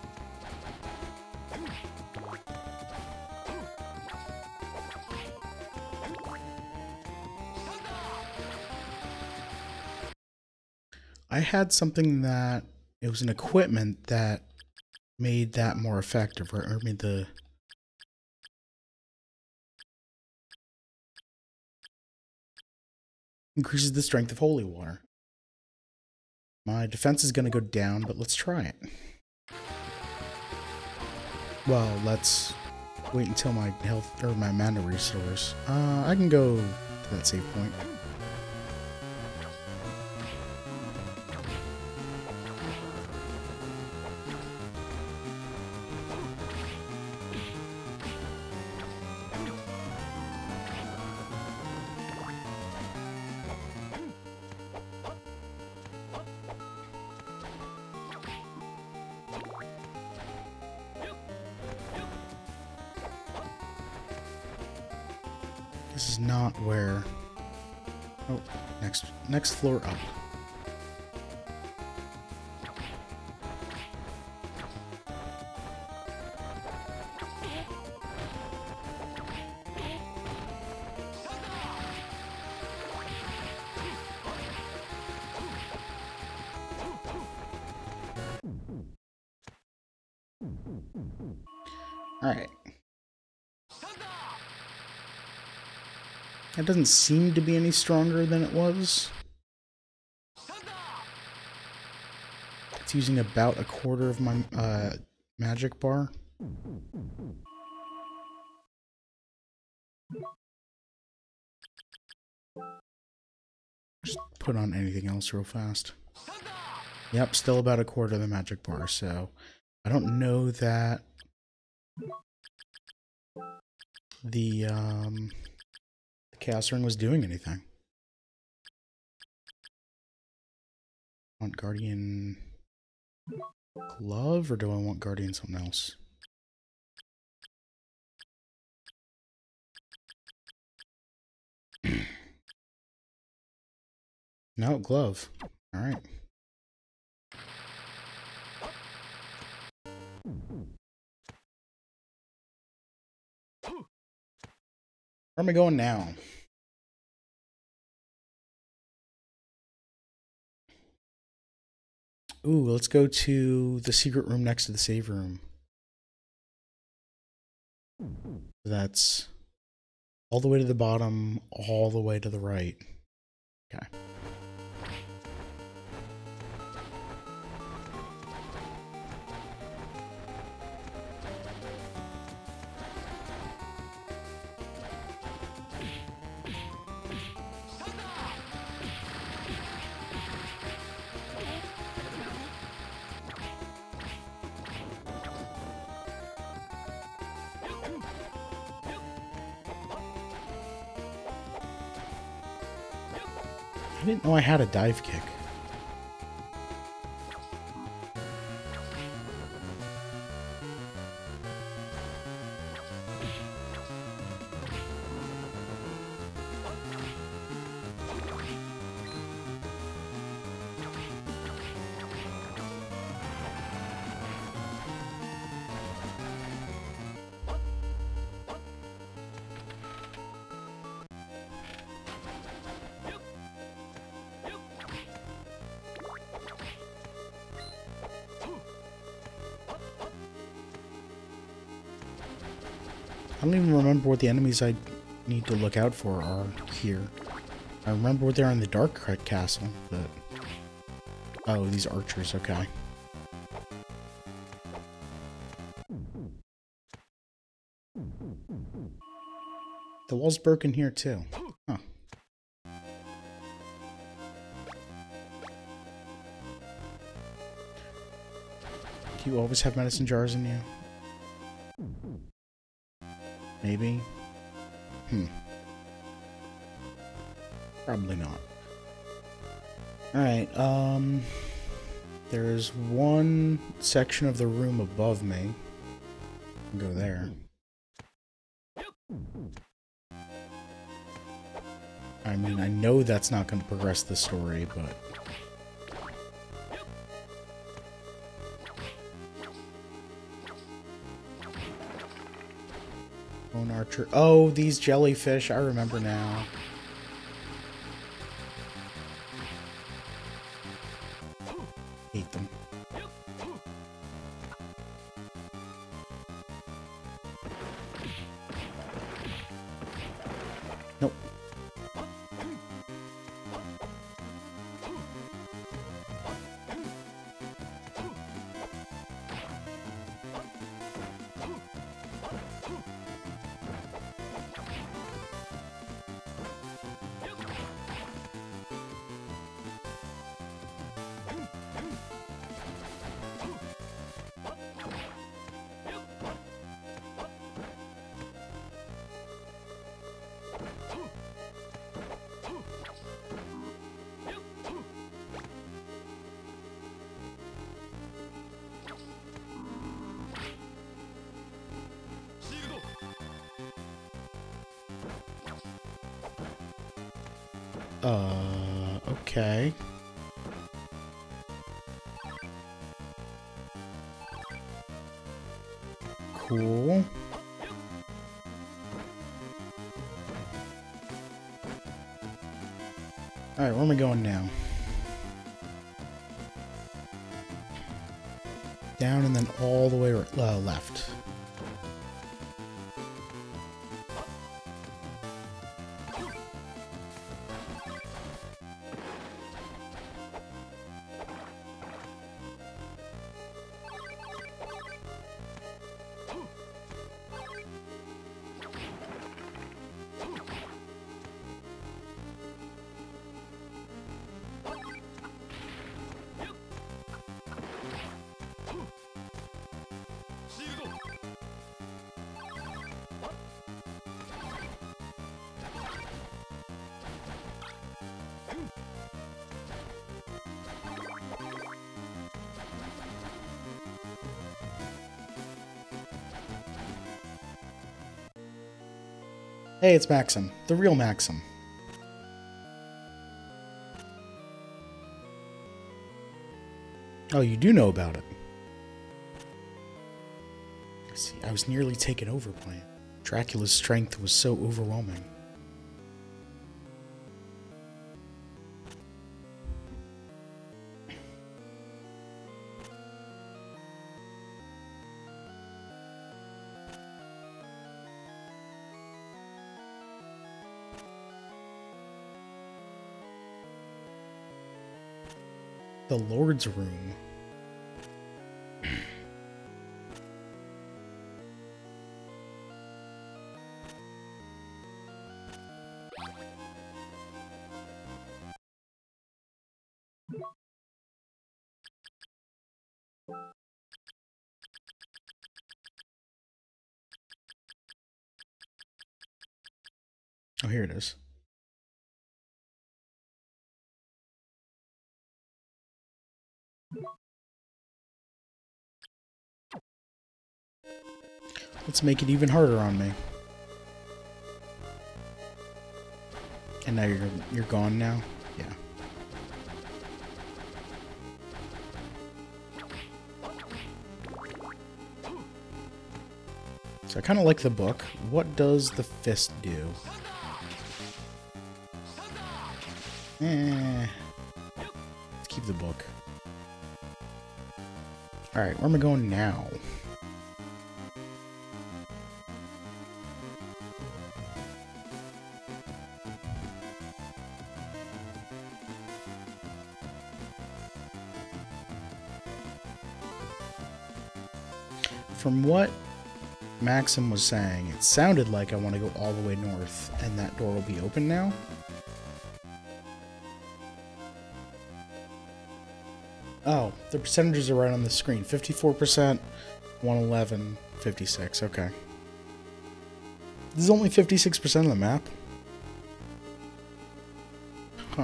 I had something that it was an equipment that made that more effective, or made the increases the strength of holy water. My defense is going to go down, but let's try it. Well, let's wait until my health or my mana restores. Uh, I can go to that save point. This is not where... Oh, next, next floor up. All right. That doesn't seem to be any stronger than it was. It's using about a quarter of my uh, magic bar. Just put on anything else real fast. Yep, still about a quarter of the magic bar, so I don't know that the um the chaos ring was doing anything. Want Guardian Glove, or do I want Guardian something else? No, Glove. Alright. Where am I going now? Ooh, let's go to the secret room next to the save room. That's all the way to the bottom, all the way to the right. Okay. I didn't know I had a dive kick. I don't even remember what the enemies I need to look out for are here. I remember what they're in the Dark Castle, but... Oh, these archers, okay. The wall's broken here, too. Huh. Do you always have medicine jars in you? Maybe? Hmm. Probably not. Alright, um... there's one section of the room above me. I'll go there. I mean, I know that's not going to progress the story, but... Bone Archer. Oh, these jellyfish. I remember now. Hate them. Nope. Uh, okay. Cool. Alright, where am I going now? Down and then all the way uh, left. Hey, it's Maxim. The real Maxim. Oh, you do know about it. See, I was nearly taken over by it. Dracula's strength was so overwhelming. The Lord's Room. Oh, here it is. Let's make it even harder on me. And now you're you're gone now? Yeah. So I kind of like the book. What does the fist do? Eh. Let's keep the book. Alright, where am I going now? From what Maxim was saying, it sounded like I want to go all the way north, and that door will be open now. Oh, the percentages are right on the screen. fifty-four percent, one eleven, fifty-six. Okay. This is only fifty-six percent of the map. Huh.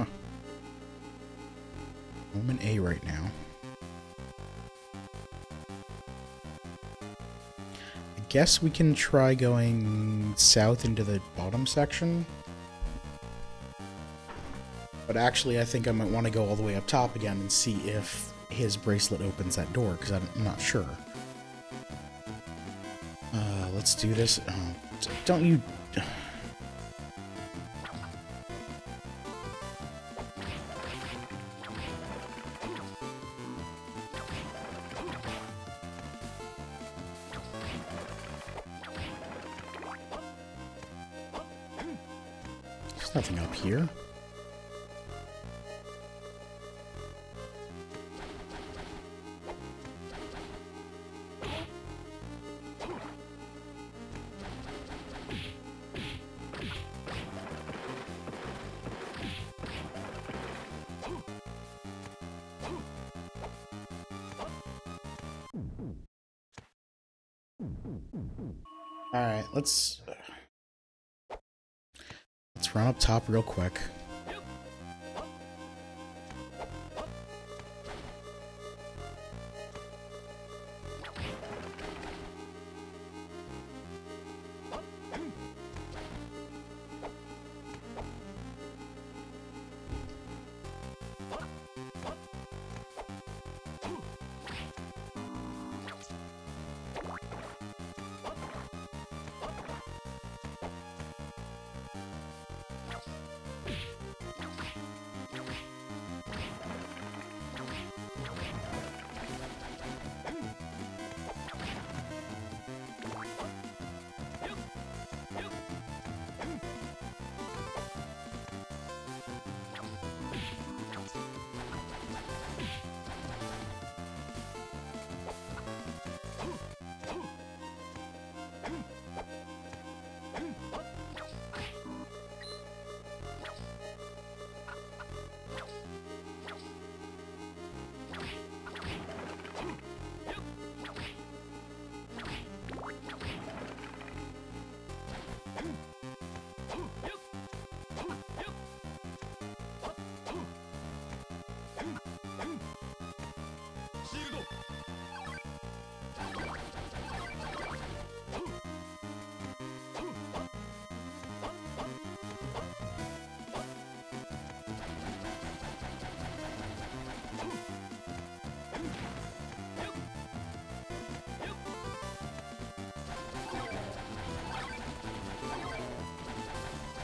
I'm in A right now. I guess we can try going south into the bottom section. But actually, I think I might want to go all the way up top again and see if his bracelet opens that door, because I'm not sure. Uh, let's do this. Oh, don't you... There's nothing up here. Alright, let's... Let's run up top real quick.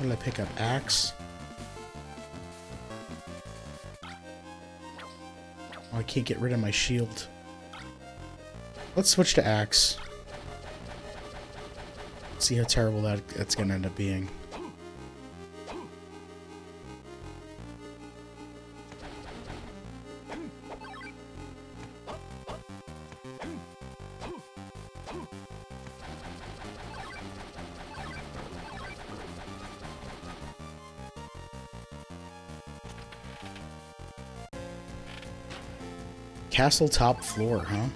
What did I pick up? Axe? Oh, I can't get rid of my shield. Let's switch to axe. See how terrible that that's gonna end up being. Castle top floor, huh?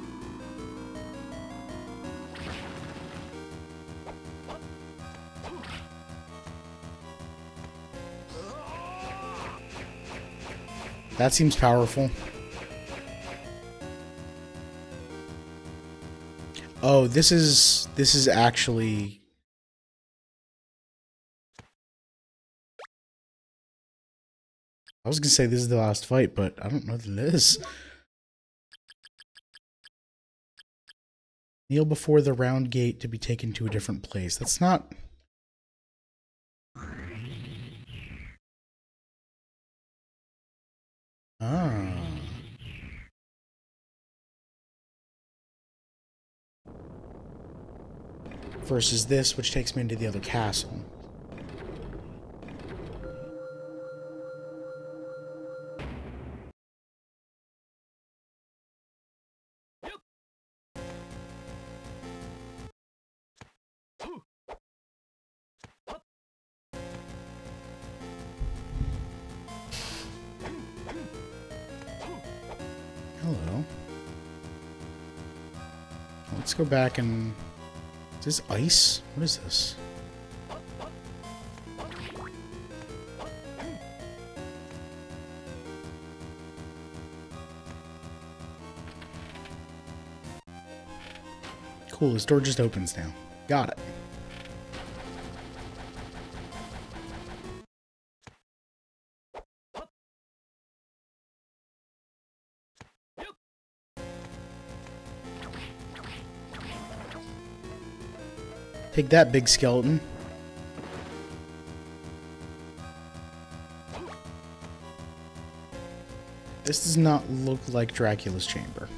That seems powerful. Oh, this is this is actually I was gonna say this is the last fight, but I don't know that it is. Kneel before the round gate to be taken to a different place. That's not... Ah. Versus this, which takes me into the other castle. Hello. Let's go back and... Is this ice? What is this? Cool, this door just opens now. Got it. Take that, big skeleton. This does not look like Dracula's chamber.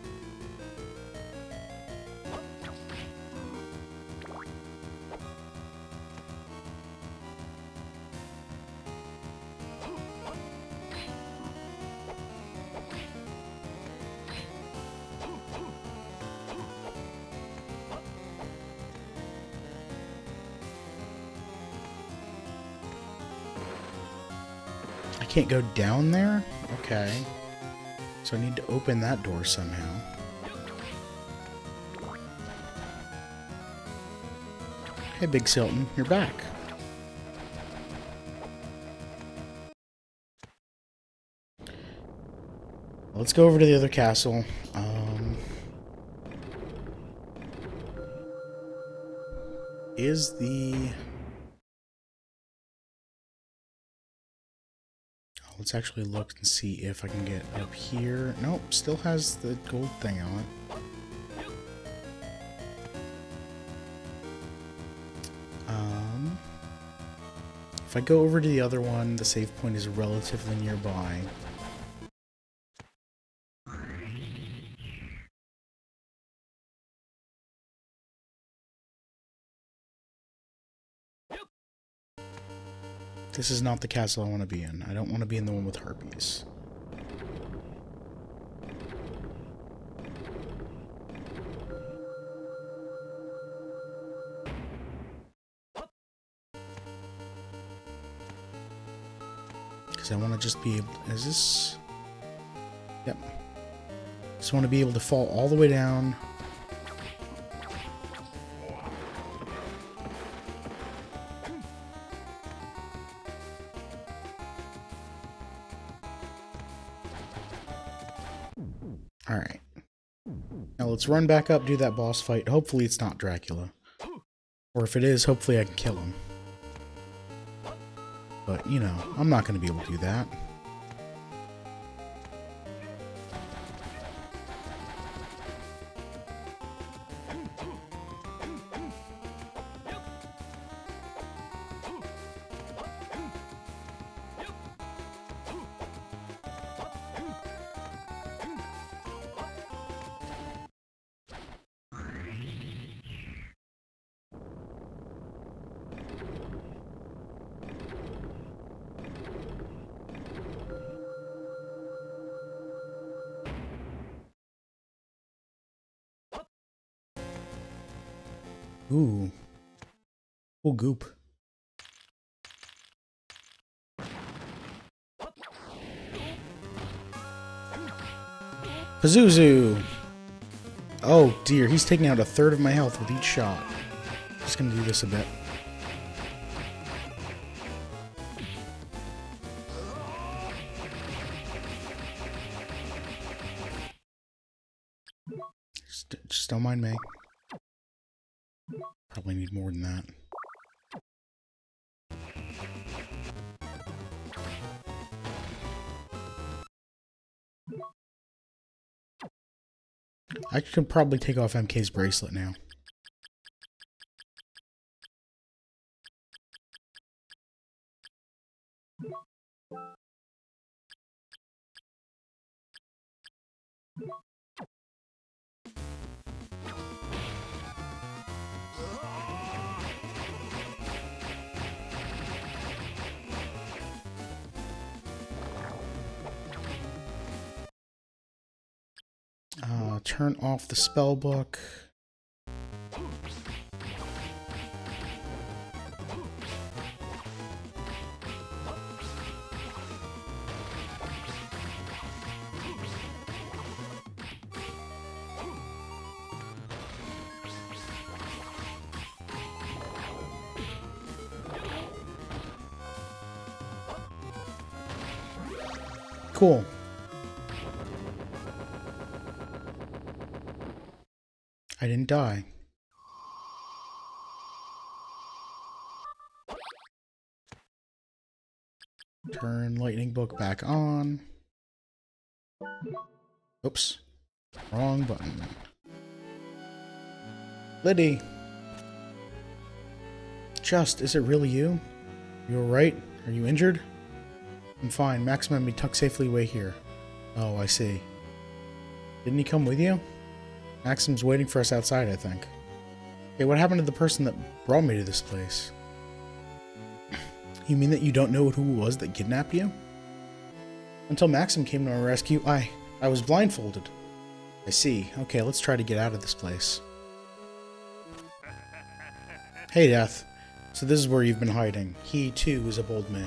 I can't go down there? Okay. So I need to open that door somehow. Hey, Big Silton, you're back. Let's go over to the other castle. Um, is the... Let's actually look and see if I can get up here. Nope, still has the gold thing on it. Um, if I go over to the other one, the save point is relatively nearby. This is not the castle I want to be in. I don't want to be in the one with harpies. Because I want to just be able... Is this... Yep. Just want to be able to fall all the way down. Alright. Now let's run back up, do that boss fight. Hopefully it's not Dracula. Or if it is, hopefully I can kill him. But, you know, I'm not going to be able to do that. Ooh. Ooh, goop. Pazuzu! Oh dear, he's taking out a third of my health with each shot. Just gonna do this a bit. Just, just don't mind me. Probably need more than that. I could probably take off M K's bracelet now. Uh, turn off the spell book. Cool. I didn't die. Turn lightning book back on. Oops. Wrong button. Liddy. Just, is it really you? You alright? Are you injured? I'm fine. Maxim had me tucked safely away here. Oh, I see. Didn't he come with you? Maxim's waiting for us outside, I think. Hey, what happened to the person that brought me to this place? You mean that you don't know who it was that kidnapped you? Until Maxim came to our rescue, I... I was blindfolded. I see. Okay, let's try to get out of this place. Hey, Death. So this is where you've been hiding. He, too, is a bold man.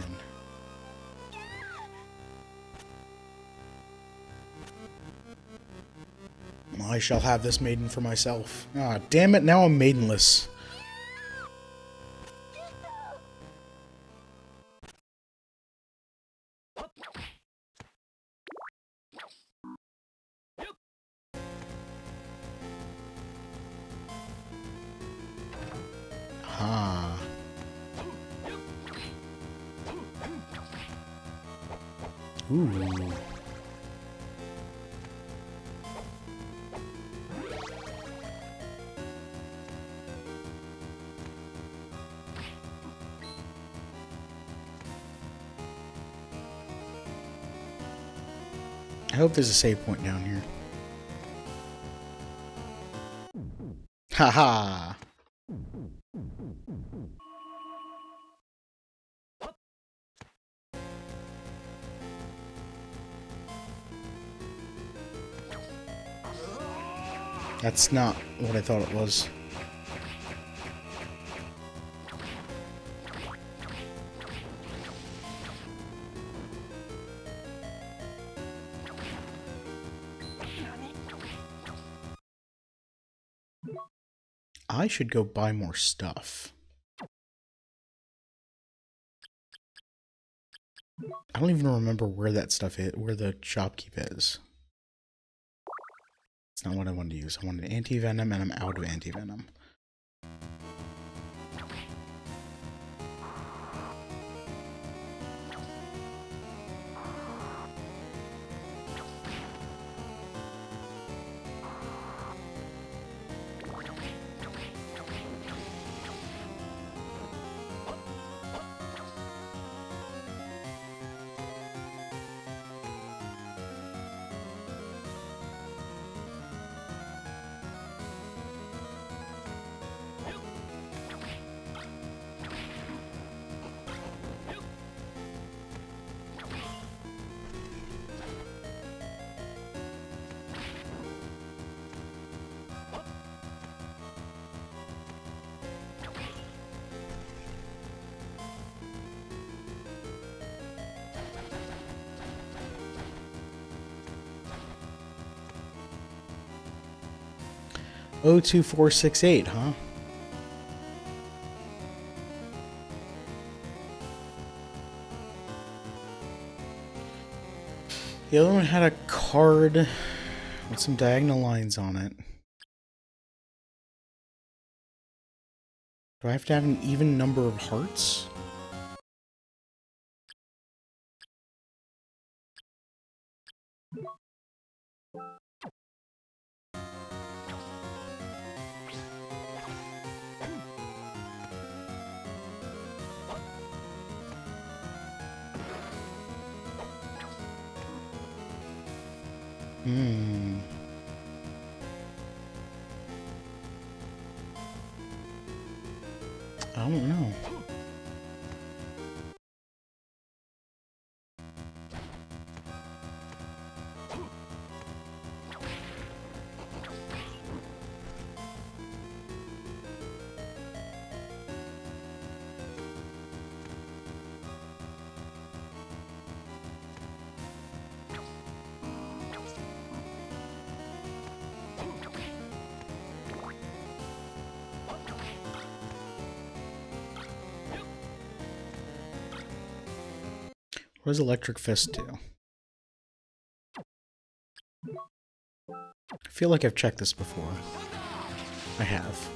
I shall have this maiden for myself. Ah, damn it, now I'm maidenless. Ah. Ooh. I hope there's a save point down here. Haha. That's not what I thought it was. I should go buy more stuff. I don't even remember where that stuff is, where the shopkeep is. It's not what I wanted to use. I wanted anti-venom, and I'm out of anti-venom. oh two four six eight, huh? The other one had a card with some diagonal lines on it. Do I have to have an even number of hearts? Hmm. I don't know. What does Electric Fist do? I feel like I've checked this before. I have.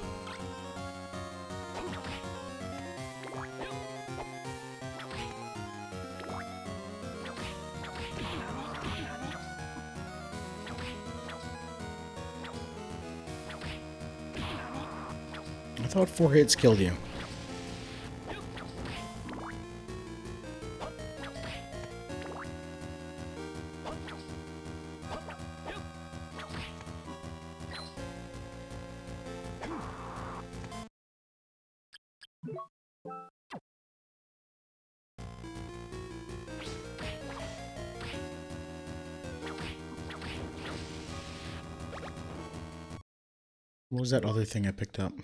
I thought four hits killed you. What was that other thing I picked up?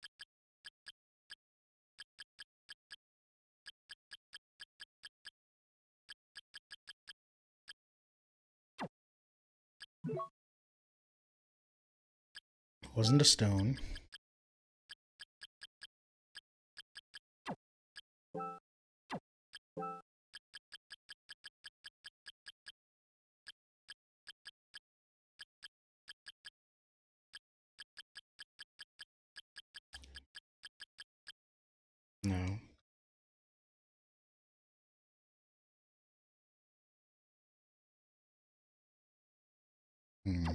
It wasn't a stone. No. Hmm.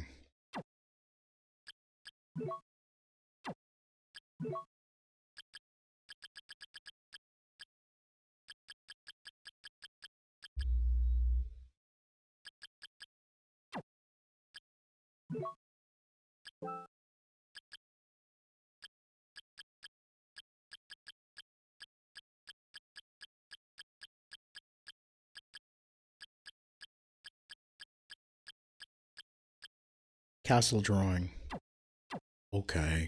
Castle drawing. Okay.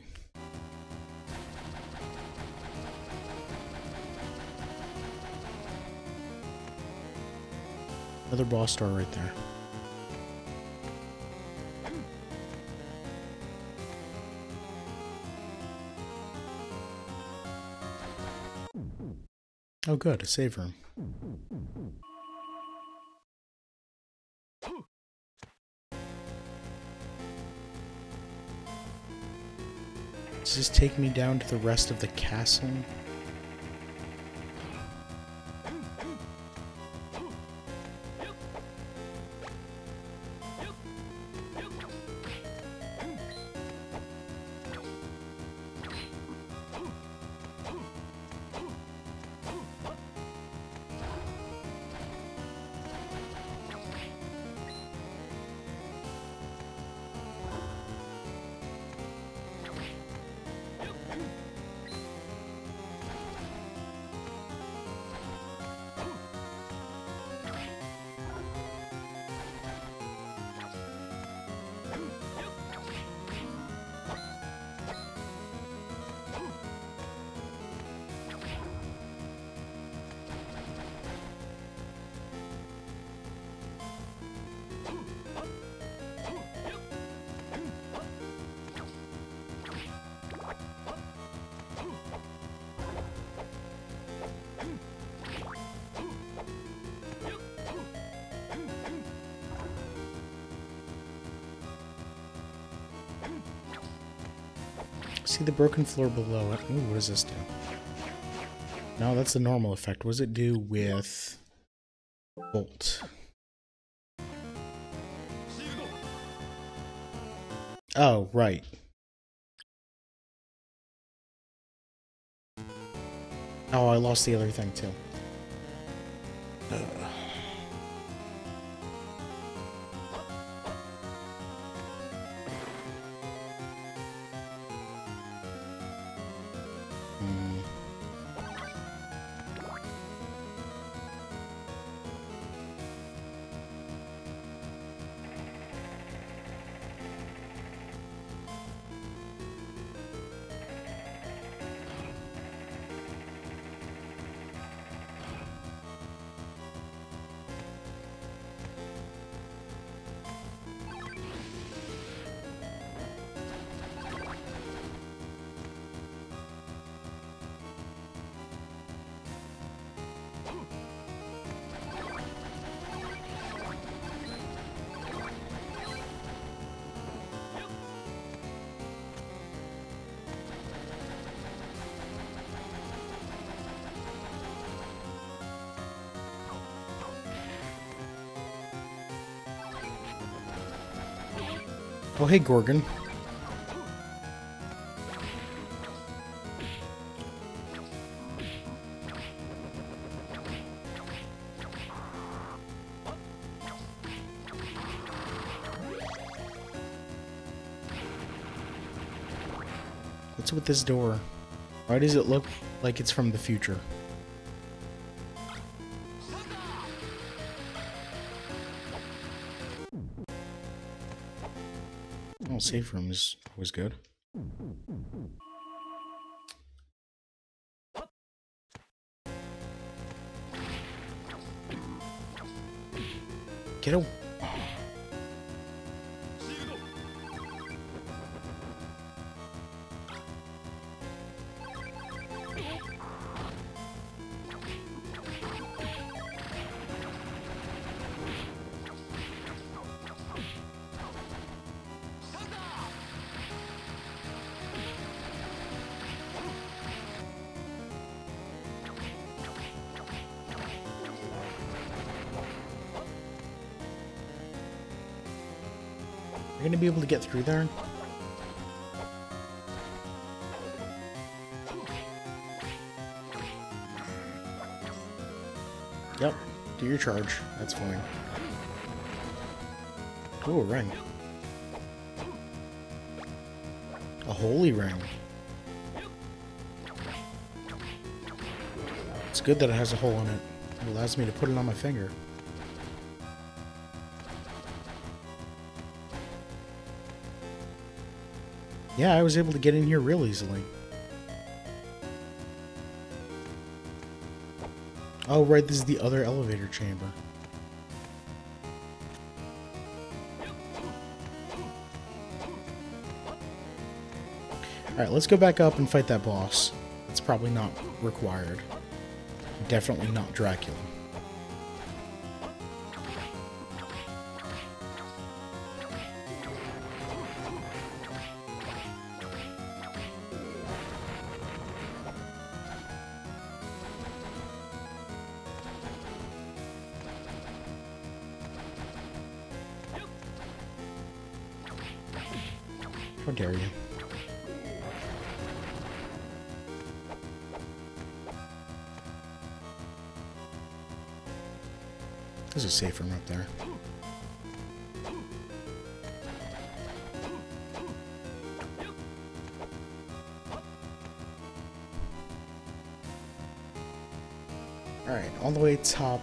Another boss star right there. Oh good, a save room. Does this take me down to the rest of the castle? see the broken floor below it. Ooh, what does this do? No, that's the normal effect. What does it do with Bolt? Oh, right. Oh, I lost the other thing too. Ugh. Hmm. Oh, hey, Gorgon. What's with this door? Why does it look like it's from the future? Oh, safe room is always good. Get a... Are you gonna be able to get through there? Yep, do your charge. That's fine. Ooh, a ring. A holy ring. It's good that it has a hole in it. It allows me to put it on my finger. Yeah, I was able to get in here real easily. Oh, right, this is the other elevator chamber. Alright, let's go back up and fight that boss. It's probably not required. Definitely not Dracula. How dare you? There's a safe room up there. Alright, all the way top.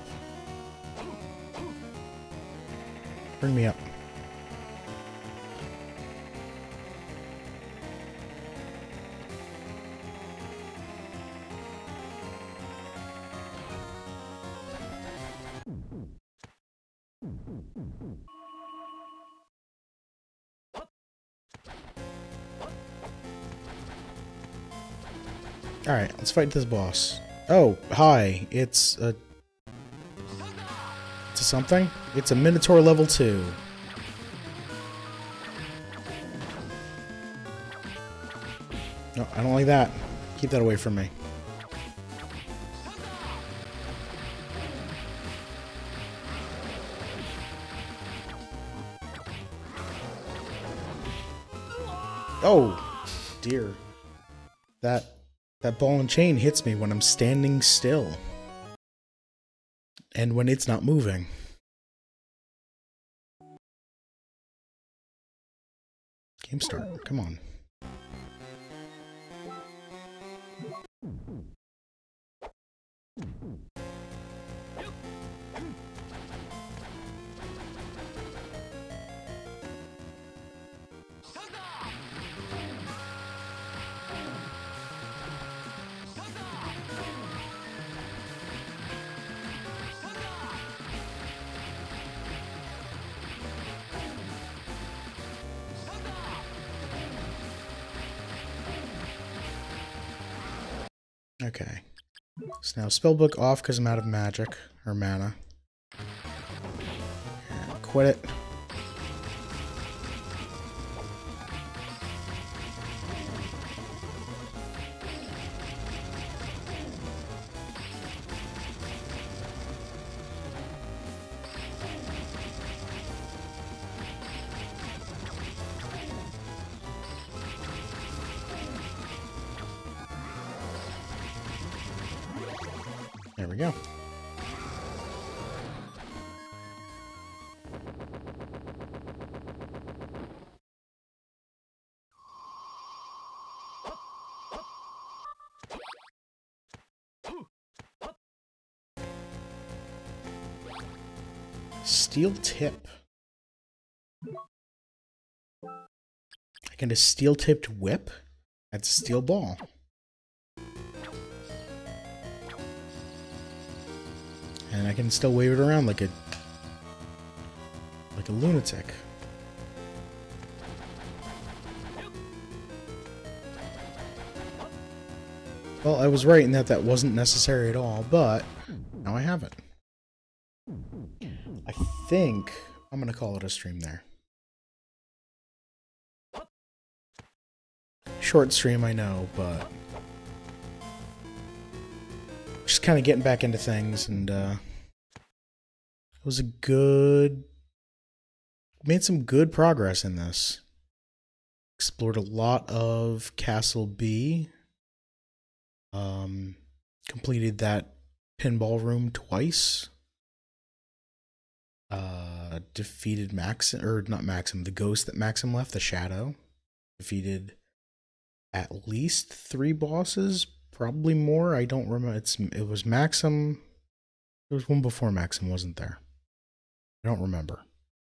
Bring me up. Alright, let's fight this boss. Oh, hi. It's a... It's a something? It's a Minotaur level two. No, I don't like that. Keep that away from me. Oh, dear. That that ball and chain hits me when I'm standing still. And when it's not moving. Game start. Come on. Okay. So now spellbook off because I'm out of magic or mana. And quit it. There we go. Steel tip. I can just steel tipped whip. That's a steel ball. And I can still wave it around like a like a lunatic. Well, I was right in that that wasn't necessary at all, but now I have it. I think I'm gonna call it a stream there. Short stream, I know, but just kind of getting back into things, and uh, it was a good... made some good progress in this. Explored a lot of Castle B. Um, completed that pinball room twice. Uh, defeated Maxim, or not Maxim, the ghost that Maxim left, the Shadow. Defeated at least three bosses, probably more. I don't remember. It's it was Maxim. There was one before Maxim, wasn't there? I don't remember.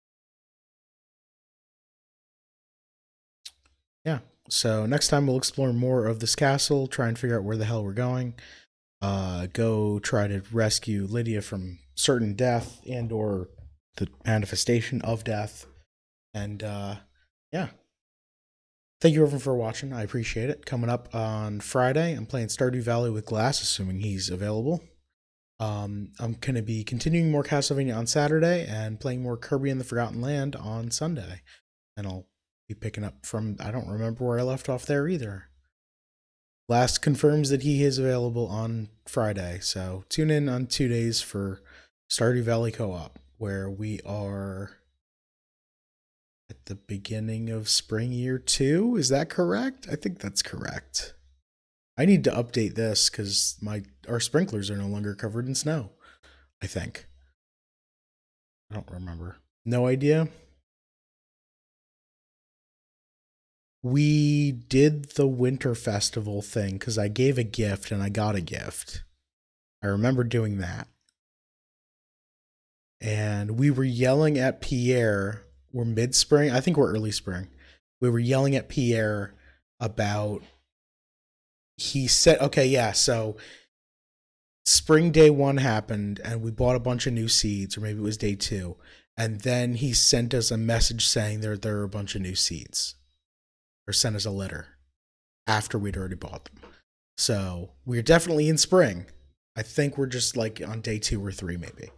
Yeah. So next time we'll explore more of this castle, try and figure out where the hell we're going. Uh, go try to rescue Lydia from certain death and or the manifestation of death. And uh, yeah. Thank you everyone for watching. I appreciate it. Coming up on Friday, I'm playing Stardew Valley with Glass, assuming he's available. Um, I'm going to be continuing more Castlevania on Saturday and playing more Kirby and the Forgotten Land on Sunday. And I'll be picking up from, I don't remember where I left off there either. Glass confirms that he is available on Friday. So tune in on two days for Stardew Valley Co-op, where we are at the beginning of spring year two. Is that correct? I think that's correct. I need to update this because my our sprinklers are no longer covered in snow. I think. I don't remember. No idea. We did the winter festival thing because I gave a gift and I got a gift. I remember doing that. And we were yelling at Pierre. We're mid-spring. I think we're early spring. We were yelling at Pierre about... He said, okay, yeah, so spring day one happened and we bought a bunch of new seeds, or maybe it was day two. And then he sent us a message saying there, there are a bunch of new seeds. Or sent us a letter after we'd already bought them. So we're definitely in spring. I think we're just like on day two or three, maybe.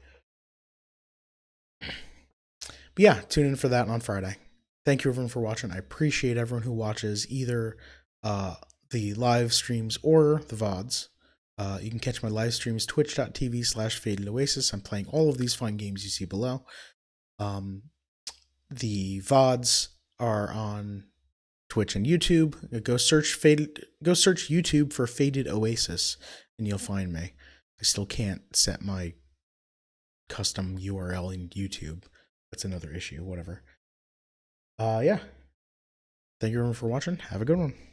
But yeah, tune in for that on Friday. Thank you everyone for watching. I appreciate everyone who watches either uh, the live streams or the V O Ds. Uh, you can catch my live streams twitch.tv slash faded oasis. I'm playing all of these fun games you see below. Um, the V O Ds are on Twitch and YouTube. Go search faded. Go search YouTube for Faded Oasis, and you'll find me. I still can't set my custom U R L in YouTube. That's another issue. Whatever. Uh, yeah. Thank you everyone for watching. Have a good one.